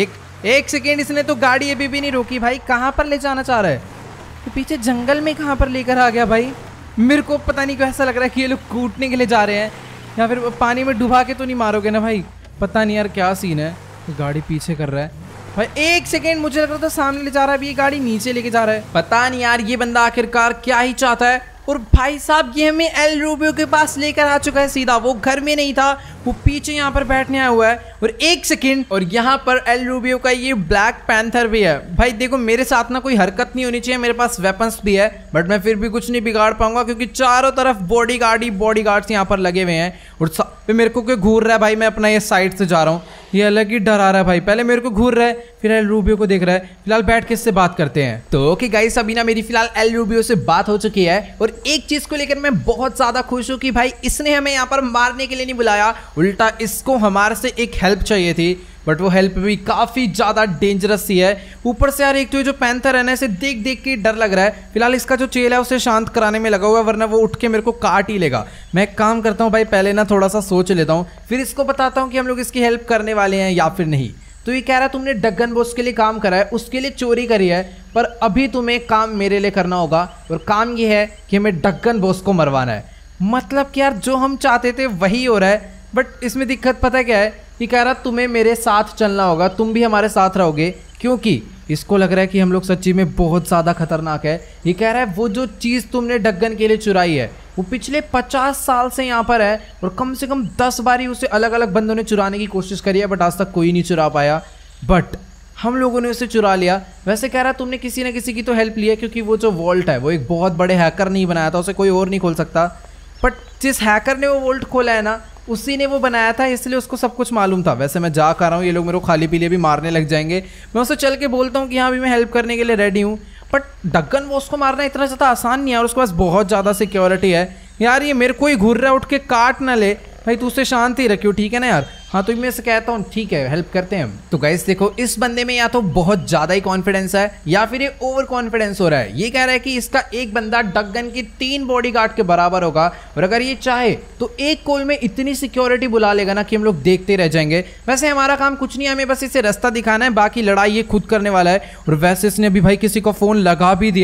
एक सेकेंड, इसने तो गाड़ी अभी भी नहीं रोकी भाई, कहाँ पर ले जाना चाह रहा है? तो पीछे जंगल में कहाँ पर लेकर आ गया भाई? मेरे को पता नहीं क्यों ऐसा लग रहा है कि ये लोग कूटने के लिए जा रहे हैं या फिर पानी में डुबा के तो नहीं मारोगे ना भाई, पता नहीं यार क्या सीन है। तो गाड़ी पीछे कर रहा है भाई, एक सेकेंड मुझे लग रहा था सामने ले जा रहा है, अभी ये गाड़ी नीचे लेके जा रहा है। पता नहीं यार ये बंदा आखिरकार क्या ही चाहता है। और भाई साहब ये हमें एल रूबियो के पास लेकर आ चुका है सीधा, वो घर में नहीं था, वो पीछे यहाँ पर बैठने आया हुआ है। और एक सेकंड, और यहाँ पर एल रूबियो का ये ब्लैक पैंथर भी है। भाई देखो मेरे साथ ना कोई हरकत नहीं होनी चाहिए, मेरे पास वेपन्स भी है बट मैं फिर भी कुछ नहीं बिगाड़ पाऊंगा क्योंकि चारों तरफ बॉडीगार्ड्स यहाँ पर लगे हुए हैं। और मेरे को क्यों घूर रहा है भाई, मैं अपना ये साइड से जा रहा हूँ, ये अलग ही डरा रहा है भाई, पहले मेरे को घूर रहा है फिर एल रूबियो को देख रहा है। फिलहाल बैठ के इससे बात करते हैं। तो ओके गाइस, अभी ना मेरी फिलहाल एल रूबियो से बात हो चुकी है और एक चीज को लेकर मैं बहुत ज्यादा खुश हूँ कि भाई इसने हमें यहाँ पर मारने के लिए नहीं बुलाया, उल्टा इसको हमारे से एक हेल्प चाहिए थी। बट वो हेल्प भी काफी ज्यादा डेंजरस सी है। ऊपर से यार एक तो जो पैंथर है ना, इसे देख देख के डर लग रहा है। फिलहाल इसका जो चेल है उसे शांत कराने में लगा हुआ है, वरना वो उठ के मेरे को काट ही लेगा। मैं एक काम करता हूँ भाई, पहले ना थोड़ा सा सोच लेता हूँ, फिर इसको बताता हूँ कि हम लोग इसकी हेल्प करने वाले हैं या फिर नहीं। तो ये कह रहा है तुमने डगन बॉस के लिए काम करा है, उसके लिए चोरी करी है, पर अभी तुम्हें काम मेरे लिए करना होगा और काम ये है कि हमें डगन बॉस को मरवाना है। मतलब कि यार जो हम चाहते थे वही हो रहा है। बट इसमें दिक्कत पता है क्या है, ये कह रहा तुम्हें मेरे साथ चलना होगा, तुम भी हमारे साथ रहोगे, क्योंकि इसको लग रहा है कि हम लोग सच्ची में बहुत ज़्यादा खतरनाक है। ये कह रहा है वो जो चीज़ तुमने डगन के लिए चुराई है वो पिछले 50 साल से यहाँ पर है और कम से कम 10 बार ही उसे अलग अलग बंदों ने चुराने की कोशिश करी है, बट आज तक कोई नहीं चुरा पाया। बट हम लोगों ने उसे चुरा लिया। वैसे कह रहा है तुमने किसी न किसी की तो हेल्प ली है, क्योंकि वो जो वॉल्ट है वो एक बहुत बड़े हैकर नहीं बनाया था, उसे कोई और नहीं खोल सकता। बट जिस हैकर ने वो वॉल्ट खोला है ना, उसी ने वो बनाया था, इसलिए उसको सब कुछ मालूम था। वैसे मैं जा कर रहा हूँ, ये लोग मेरे को खाली पीले भी मारने लग जाएंगे। मैं उसे चल के बोलता हूँ कि हाँ भी मैं हेल्प करने के लिए रेडी हूँ। बट डगन बॉस को मारना इतना ज़्यादा आसान नहीं है और उसके पास बहुत ज़्यादा सिक्योरिटी है। यार ये मेरे को ही घूर रहा है, उठ के काट ना ले भाई, तू उसे शांति रखियो, ठीक है ना यार। हाँ तो मैं से कहता हूँ ठीक है, हेल्प करते हैं हम। तो गाइस देखो, इस बंदे में या तो बहुत ज़्यादा ही कॉन्फिडेंस है या फिर ये ओवर कॉन्फिडेंस हो रहा है। ये कह रहा है कि इसका एक बंदा डगन की 3 बॉडीगार्ड के बराबर होगा और अगर ये चाहे तो एक कॉल में इतनी सिक्योरिटी बुला लेगा ना कि हम लोग देखते रह जाएंगे। वैसे हमारा काम कुछ नहीं है, हमें बस इसे रास्ता दिखाना है, बाकी लड़ाई ये खुद करने वाला है। और वैसे इसने अभी भाई किसी को फ़ोन लगा भी दिया है।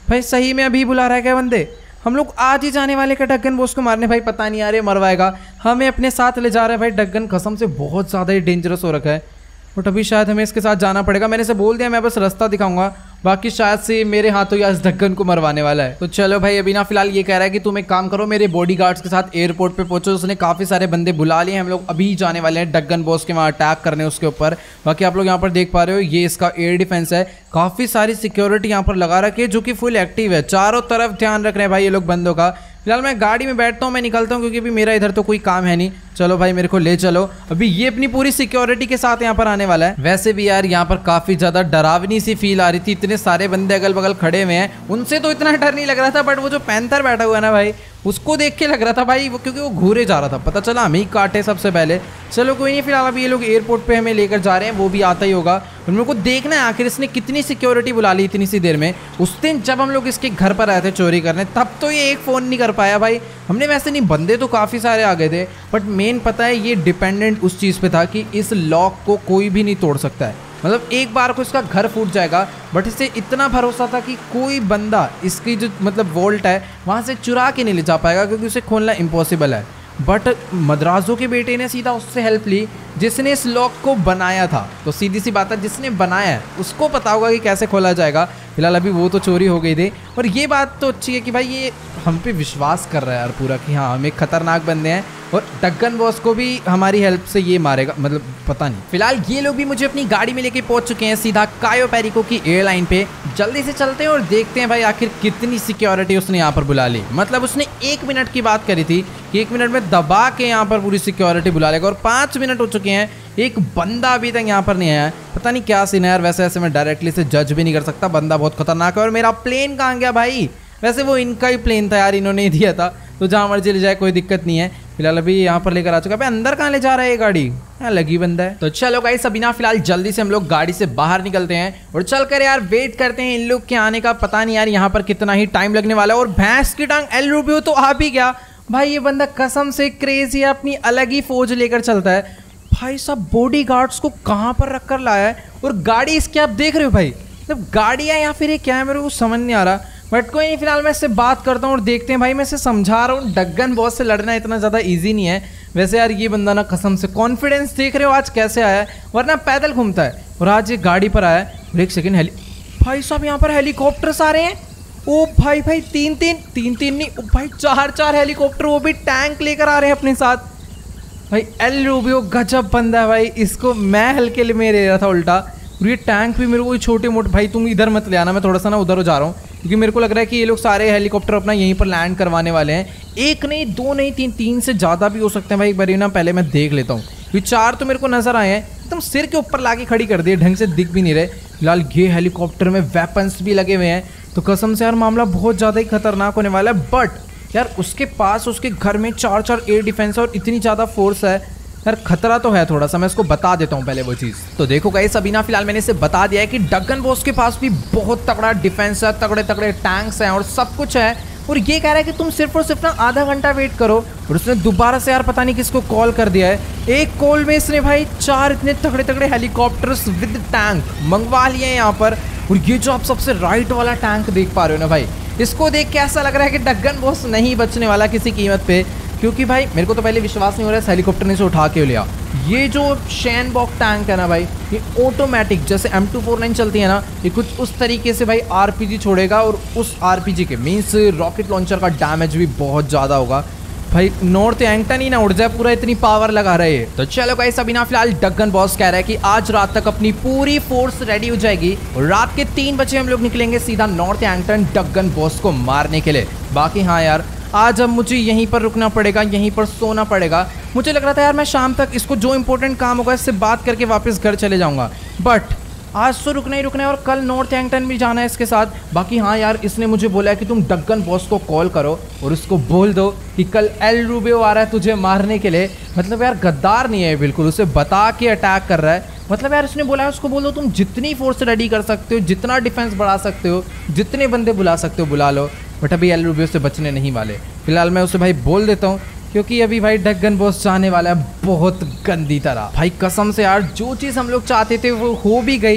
भाई सही में अभी बुला रहा है क्या बंदे? हम लोग आज ही जाने वाले का डगन बॉस को मारने। भाई पता नहीं यार ये मरवाएगा, हमें अपने साथ ले जा रहा है। भाई डगन कसम से बहुत ज़्यादा ही डेंजरस हो रखा है, बट अभी शायद हमें इसके साथ जाना पड़ेगा। मैंने इसे बोल दिया मैं बस रास्ता दिखाऊंगा, बाकी शायद से मेरे हाथों या इस ढक्कन को मरवाने वाला है। तो चलो भाई अभी ना फिलहाल ये कह रहा है कि तुम एक काम करो, मेरे बॉडीगार्ड्स के साथ एयरपोर्ट पे पहुंचो। उसने काफ़ी सारे बंदे बुला लिए, हम लोग अभी जाने वाले हैं डगन बॉस के वहाँ अटैक करने उसके ऊपर। बाकी आप लोग यहाँ पर देख पा रहे हो ये इसका एयर डिफेंस है, काफ़ी सारी सिक्योरिटी यहाँ पर लगा रखी है जो कि फुल एक्टिव है। चारों तरफ ध्यान रख रहे हैं भाई ये लोग बंदों का। फिलहाल मैं गाड़ी में बैठता हूँ, मैं निकलता हूँ क्योंकि अभी मेरा इधर तो कोई काम है नहीं। चलो भाई मेरे को ले चलो, अभी ये अपनी पूरी सिक्योरिटी के साथ यहाँ पर आने वाला है। वैसे भी यार यहाँ पर काफ़ी ज़्यादा डरावनी सी फील आ रही थी, इतने सारे बंदे अगल बगल खड़े हुए हैं, उनसे तो इतना डर नहीं लग रहा था, बट वो जो पैंथर बैठा हुआ है ना भाई उसको देख के लग रहा था भाई वो, क्योंकि वो घूरे जा रहा था, पता चला हमें ही काटे सबसे पहले। चलो कोई नहीं, फिलहाल अभी ये लोग एयरपोर्ट पे हमें लेकर जा रहे हैं, वो भी आता ही होगा। उन लोगों को देखना है आखिर इसने कितनी सिक्योरिटी बुला ली इतनी सी देर में। उस दिन जब हम लोग इसके घर पर आए थे चोरी करने, तब तो ये एक फ़ोन नहीं कर पाया भाई हमने। वैसे नहीं, बंदे तो काफ़ी सारे आ गए थे, बट मेन पता है ये डिपेंडेंट उस चीज़ पे था कि इस लॉक को कोई भी नहीं तोड़ सकता है। मतलब एक बार को इसका घर फूट जाएगा, बट इसे इतना भरोसा था कि कोई बंदा इसकी जो मतलब वोल्ट है वहाँ से चुरा के नहीं ले जा पाएगा, क्योंकि उसे खोलना इम्पॉसिबल है। बट मद्राजो के बेटे ने सीधा उससे हेल्प ली जिसने इस लॉक को बनाया था। तो सीधी सी बात है, जिसने बनाया है उसको पता होगा कि कैसे खोला जाएगा। फिलहाल अभी वो तो चोरी हो गई थी, और ये बात तो अच्छी है कि भाई ये हम पे विश्वास कर रहा है यार पूरा कि हाँ हम एक खतरनाक बंदे हैं, और डगन बॉस को भी हमारी हेल्प से ये मारेगा, मतलब पता नहीं। फिलहाल ये लोग भी मुझे अपनी गाड़ी में लेके पहुंच चुके हैं सीधा कायो पेरिको की एयरलाइन पे। जल्दी से चलते हैं और देखते हैं भाई आखिर कितनी सिक्योरिटी उसने यहाँ पर बुला ली। मतलब उसने 1 मिनट की बात करी थी कि 1 मिनट में दबा के यहाँ पर पूरी सिक्योरिटी बुला लेगा, और 5 मिनट हो चुके हैं, एक बंदा अभी तक यहाँ पर नहीं आया। पता नहीं क्या सीन है यार, वैसे ऐसे मैं डायरेक्टली से जज भी नहीं कर सकता, बंदा बहुत खतरनाक है। और मेरा प्लेन कहाँ गया भाई? वैसे वो इनका ही प्लेन था यार, इन्होंने ही दिया था, तो जहाँ मर्जी ले जाए कोई दिक्कत नहीं है। फिलहाल अभी यहाँ पर लेकर आ चुका है। अंदर कहाँ ले जा रहा है ये गाड़ी? यहाँ लगी बंदा है। तो चलो गाइस अभी ना फिलहाल जल्दी से हम लोग गाड़ी से बाहर निकलते हैं और चलकर यार वेट करते हैं इन लोग के आने का। पता नहीं यार यहाँ पर कितना ही टाइम लगने वाला है। और भैंस की टांग एल रूबियो तो आ भी गया भाई। ये बंदा कसम से क्रेजी है, अपनी अलग ही फौज लेकर चलता है भाई। सब बॉडीगार्ड्स को कहाँ पर रख कर लाया है, और गाड़ी इसकी आप देख रहे हो भाई, मतलब गाड़ी है या फिर ये क्या है मेरे को समझ नहीं आ रहा। बट कोई नहीं, फिलहाल मैं इससे बात करता हूँ और देखते हैं भाई। मैं इसे समझा रहा हूँ डगन बॉस से लड़ना इतना ज़्यादा इजी नहीं है। वैसे यार ये बंदा ना कसम से कॉन्फिडेंस देख रहे हो आज कैसे आया है, वरना पैदल घूमता है, और आज ये गाड़ी पर आया है। और एक सेकेंड, भाई साहब यहाँ पर हेलीकॉप्टर्स आ रहे हैं। ओ भाई भाई तीन नहीं, ओ भाई 4 हेलीकॉप्टर, वो भी टैंक लेकर आ रहे हैं अपने साथ। भाई एल रूबियो गजब बंदा है भाई, इसको मैं हल्के में ले रहा था उल्टा, और ये टैंक भी मेरे को छोटे मोटे। भाई तुम इधर मत ले आना, मैं थोड़ा सा ना उधर हो जा रहा हूँ, क्योंकि मेरे को लग रहा है कि ये लोग सारे हेलीकॉप्टर अपना यहीं पर लैंड करवाने वाले हैं। 1 नहीं 2 नहीं 3 से ज़्यादा भी हो सकते हैं भाई। एक बार ना पहले मैं देख लेता हूँ, ये 4 तो मेरे को नज़र आए हैं, एकदम सिर के ऊपर लाके खड़ी कर दिए, ढंग से दिख भी नहीं रहे। फिलहाल ये हेलीकॉप्टर में वेपन्स भी लगे हुए हैं, तो कसम से यार मामला बहुत ज़्यादा ही खतरनाक होने वाला है। बट यार उसके पास उसके घर में 4 एयर डिफेंस और इतनी ज़्यादा फोर्स है यार, खतरा तो है थोड़ा सा। मैं इसको बता देता हूँ पहले वो चीज़। तो देखो गाइस अभी ना फिलहाल मैंने इसे बता दिया है कि डगन बॉस के पास भी बहुत तगड़ा डिफेंस है, तगड़े टैंक्स हैं और सब कुछ है। और ये कह रहा है कि तुम सिर्फ और सिर्फ ना आधा घंटा वेट करो। और उसने दोबारा से यार पता नहीं किसको कॉल कर दिया है। एक कॉल में इसने भाई 4 इतने तगड़े हेलीकॉप्टर्स विद टैंक मंगवा लिए हैं यहाँ पर। और ये जो आप सबसे राइट वाला टैंक देख पा रहे हो ना भाई, इसको देख के ऐसा लग रहा है कि डगन बॉस नहीं बचने वाला किसी कीमत पे। क्योंकि भाई मेरे को तो पहले विश्वास नहीं हो रहा है, हेलीकॉप्टर ने इसे उठा के लिया। ये जो शैनबॉक टैंक है ना भाई, ये ऑटोमेटिक जैसे M249 चलती है ना, ये कुछ उस तरीके से भाई आरपीजी छोड़ेगा। और उस आरपीजी के मीन्स रॉकेट लॉन्चर का डैमेज भी बहुत ज़्यादा होगा भाई। नॉर्थ एंगटन ही ना उड़ जाए पूरा, इतनी पावर लगा रहे हैं। तो चलो गाइस अभी ना फिलहाल डगन बॉस कह रहा है कि आज रात तक अपनी पूरी फोर्स रेडी हो जाएगी, और रात के 3 बजे हम लोग निकलेंगे सीधा नॉर्थ एंगटन डगन बॉस को मारने के लिए। बाकी हाँ यार आज अब मुझे यहीं पर रुकना पड़ेगा, यहीं पर सोना पड़ेगा। मुझे लग रहा था यार मैं शाम तक इसको जो इंपॉर्टेंट काम होगा इससे बात करके वापस घर चले जाऊंगा, बट आज तो रुकना ही रुकना है, और कल नॉर्थ एंगटन भी जाना है इसके साथ। बाकी हाँ यार इसने मुझे बोला है कि तुम डगन बॉस को कॉल करो और उसको बोल दो कि कल एल रूबियो आ रहा है तुझे मारने के लिए। मतलब यार गद्दार नहीं है बिल्कुल, उसे बता के अटैक कर रहा है। मतलब यार उसने बोला है उसको बोल दो तुम जितनी फोर्स रेडी कर सकते हो, जितना डिफेंस बढ़ा सकते हो, जितने बंदे बुला सकते हो बुला लो, बट अभी एल रूबियो से बचने नहीं वाले। फिलहाल मैं उसे भाई बोल देता हूँ, क्योंकि अभी भाई डगन बॉस जाने वाला है बहुत गंदी तरह। भाई कसम से यार जो चीज़ हम लोग चाहते थे वो हो भी गई।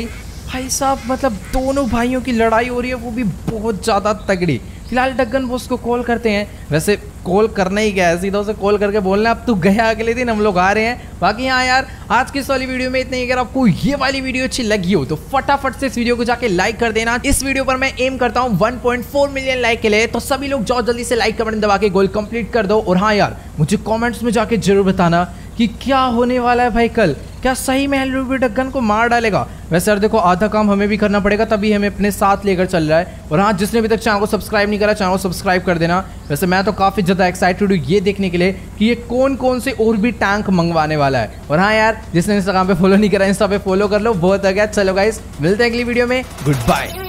भाई साहब मतलब दोनों भाइयों की लड़ाई हो रही है, वो भी बहुत ज़्यादा तगड़ी। फिलहाल डगन बॉस को कॉल करते हैं, वैसे कॉल करना ही क्या है, सीधा उसे कॉल करके बोलना अब तू गया अगले दिन हम लोग आ रहे हैं। बाकी हाँ यार आज की इस वाली वीडियो में इतना ही। अगर आपको ये वाली वीडियो अच्छी लगी हो तो फटाफट से इस वीडियो को जाके लाइक कर देना। इस वीडियो पर मैं एम करता हूँ 1.4 मिलियन लाइक के लिए, तो सभी लोग जाओ जल्दी से लाइक का बटन दबा के गोल कंप्लीट कर दो। और हाँ यार मुझे कॉमेंट्स में जाके जरूर बताना कि क्या होने वाला है भाई कल, क्या सही में हेनरी डगन को मार डालेगा। वैसे यार देखो आधा काम हमें भी करना पड़ेगा, तभी हमें अपने साथ लेकर चल रहा है। और हाँ जिसने अभी तक चैनल को सब्सक्राइब नहीं करा चैनल को सब्सक्राइब कर देना। वैसे मैं तो काफ़ी ज़्यादा एक्साइटेड हूँ ये देखने के लिए कि ये कौन कौन से और भी टैंक मंगवाने वाला है। और हाँ यार जिसने इंस्टाग्राम पे फॉलो नहीं करा इंस्टा पे फॉलो कर लो, बहुत हो गया। चलो गाइस मिलते हैं अगली वीडियो में, गुड बाय।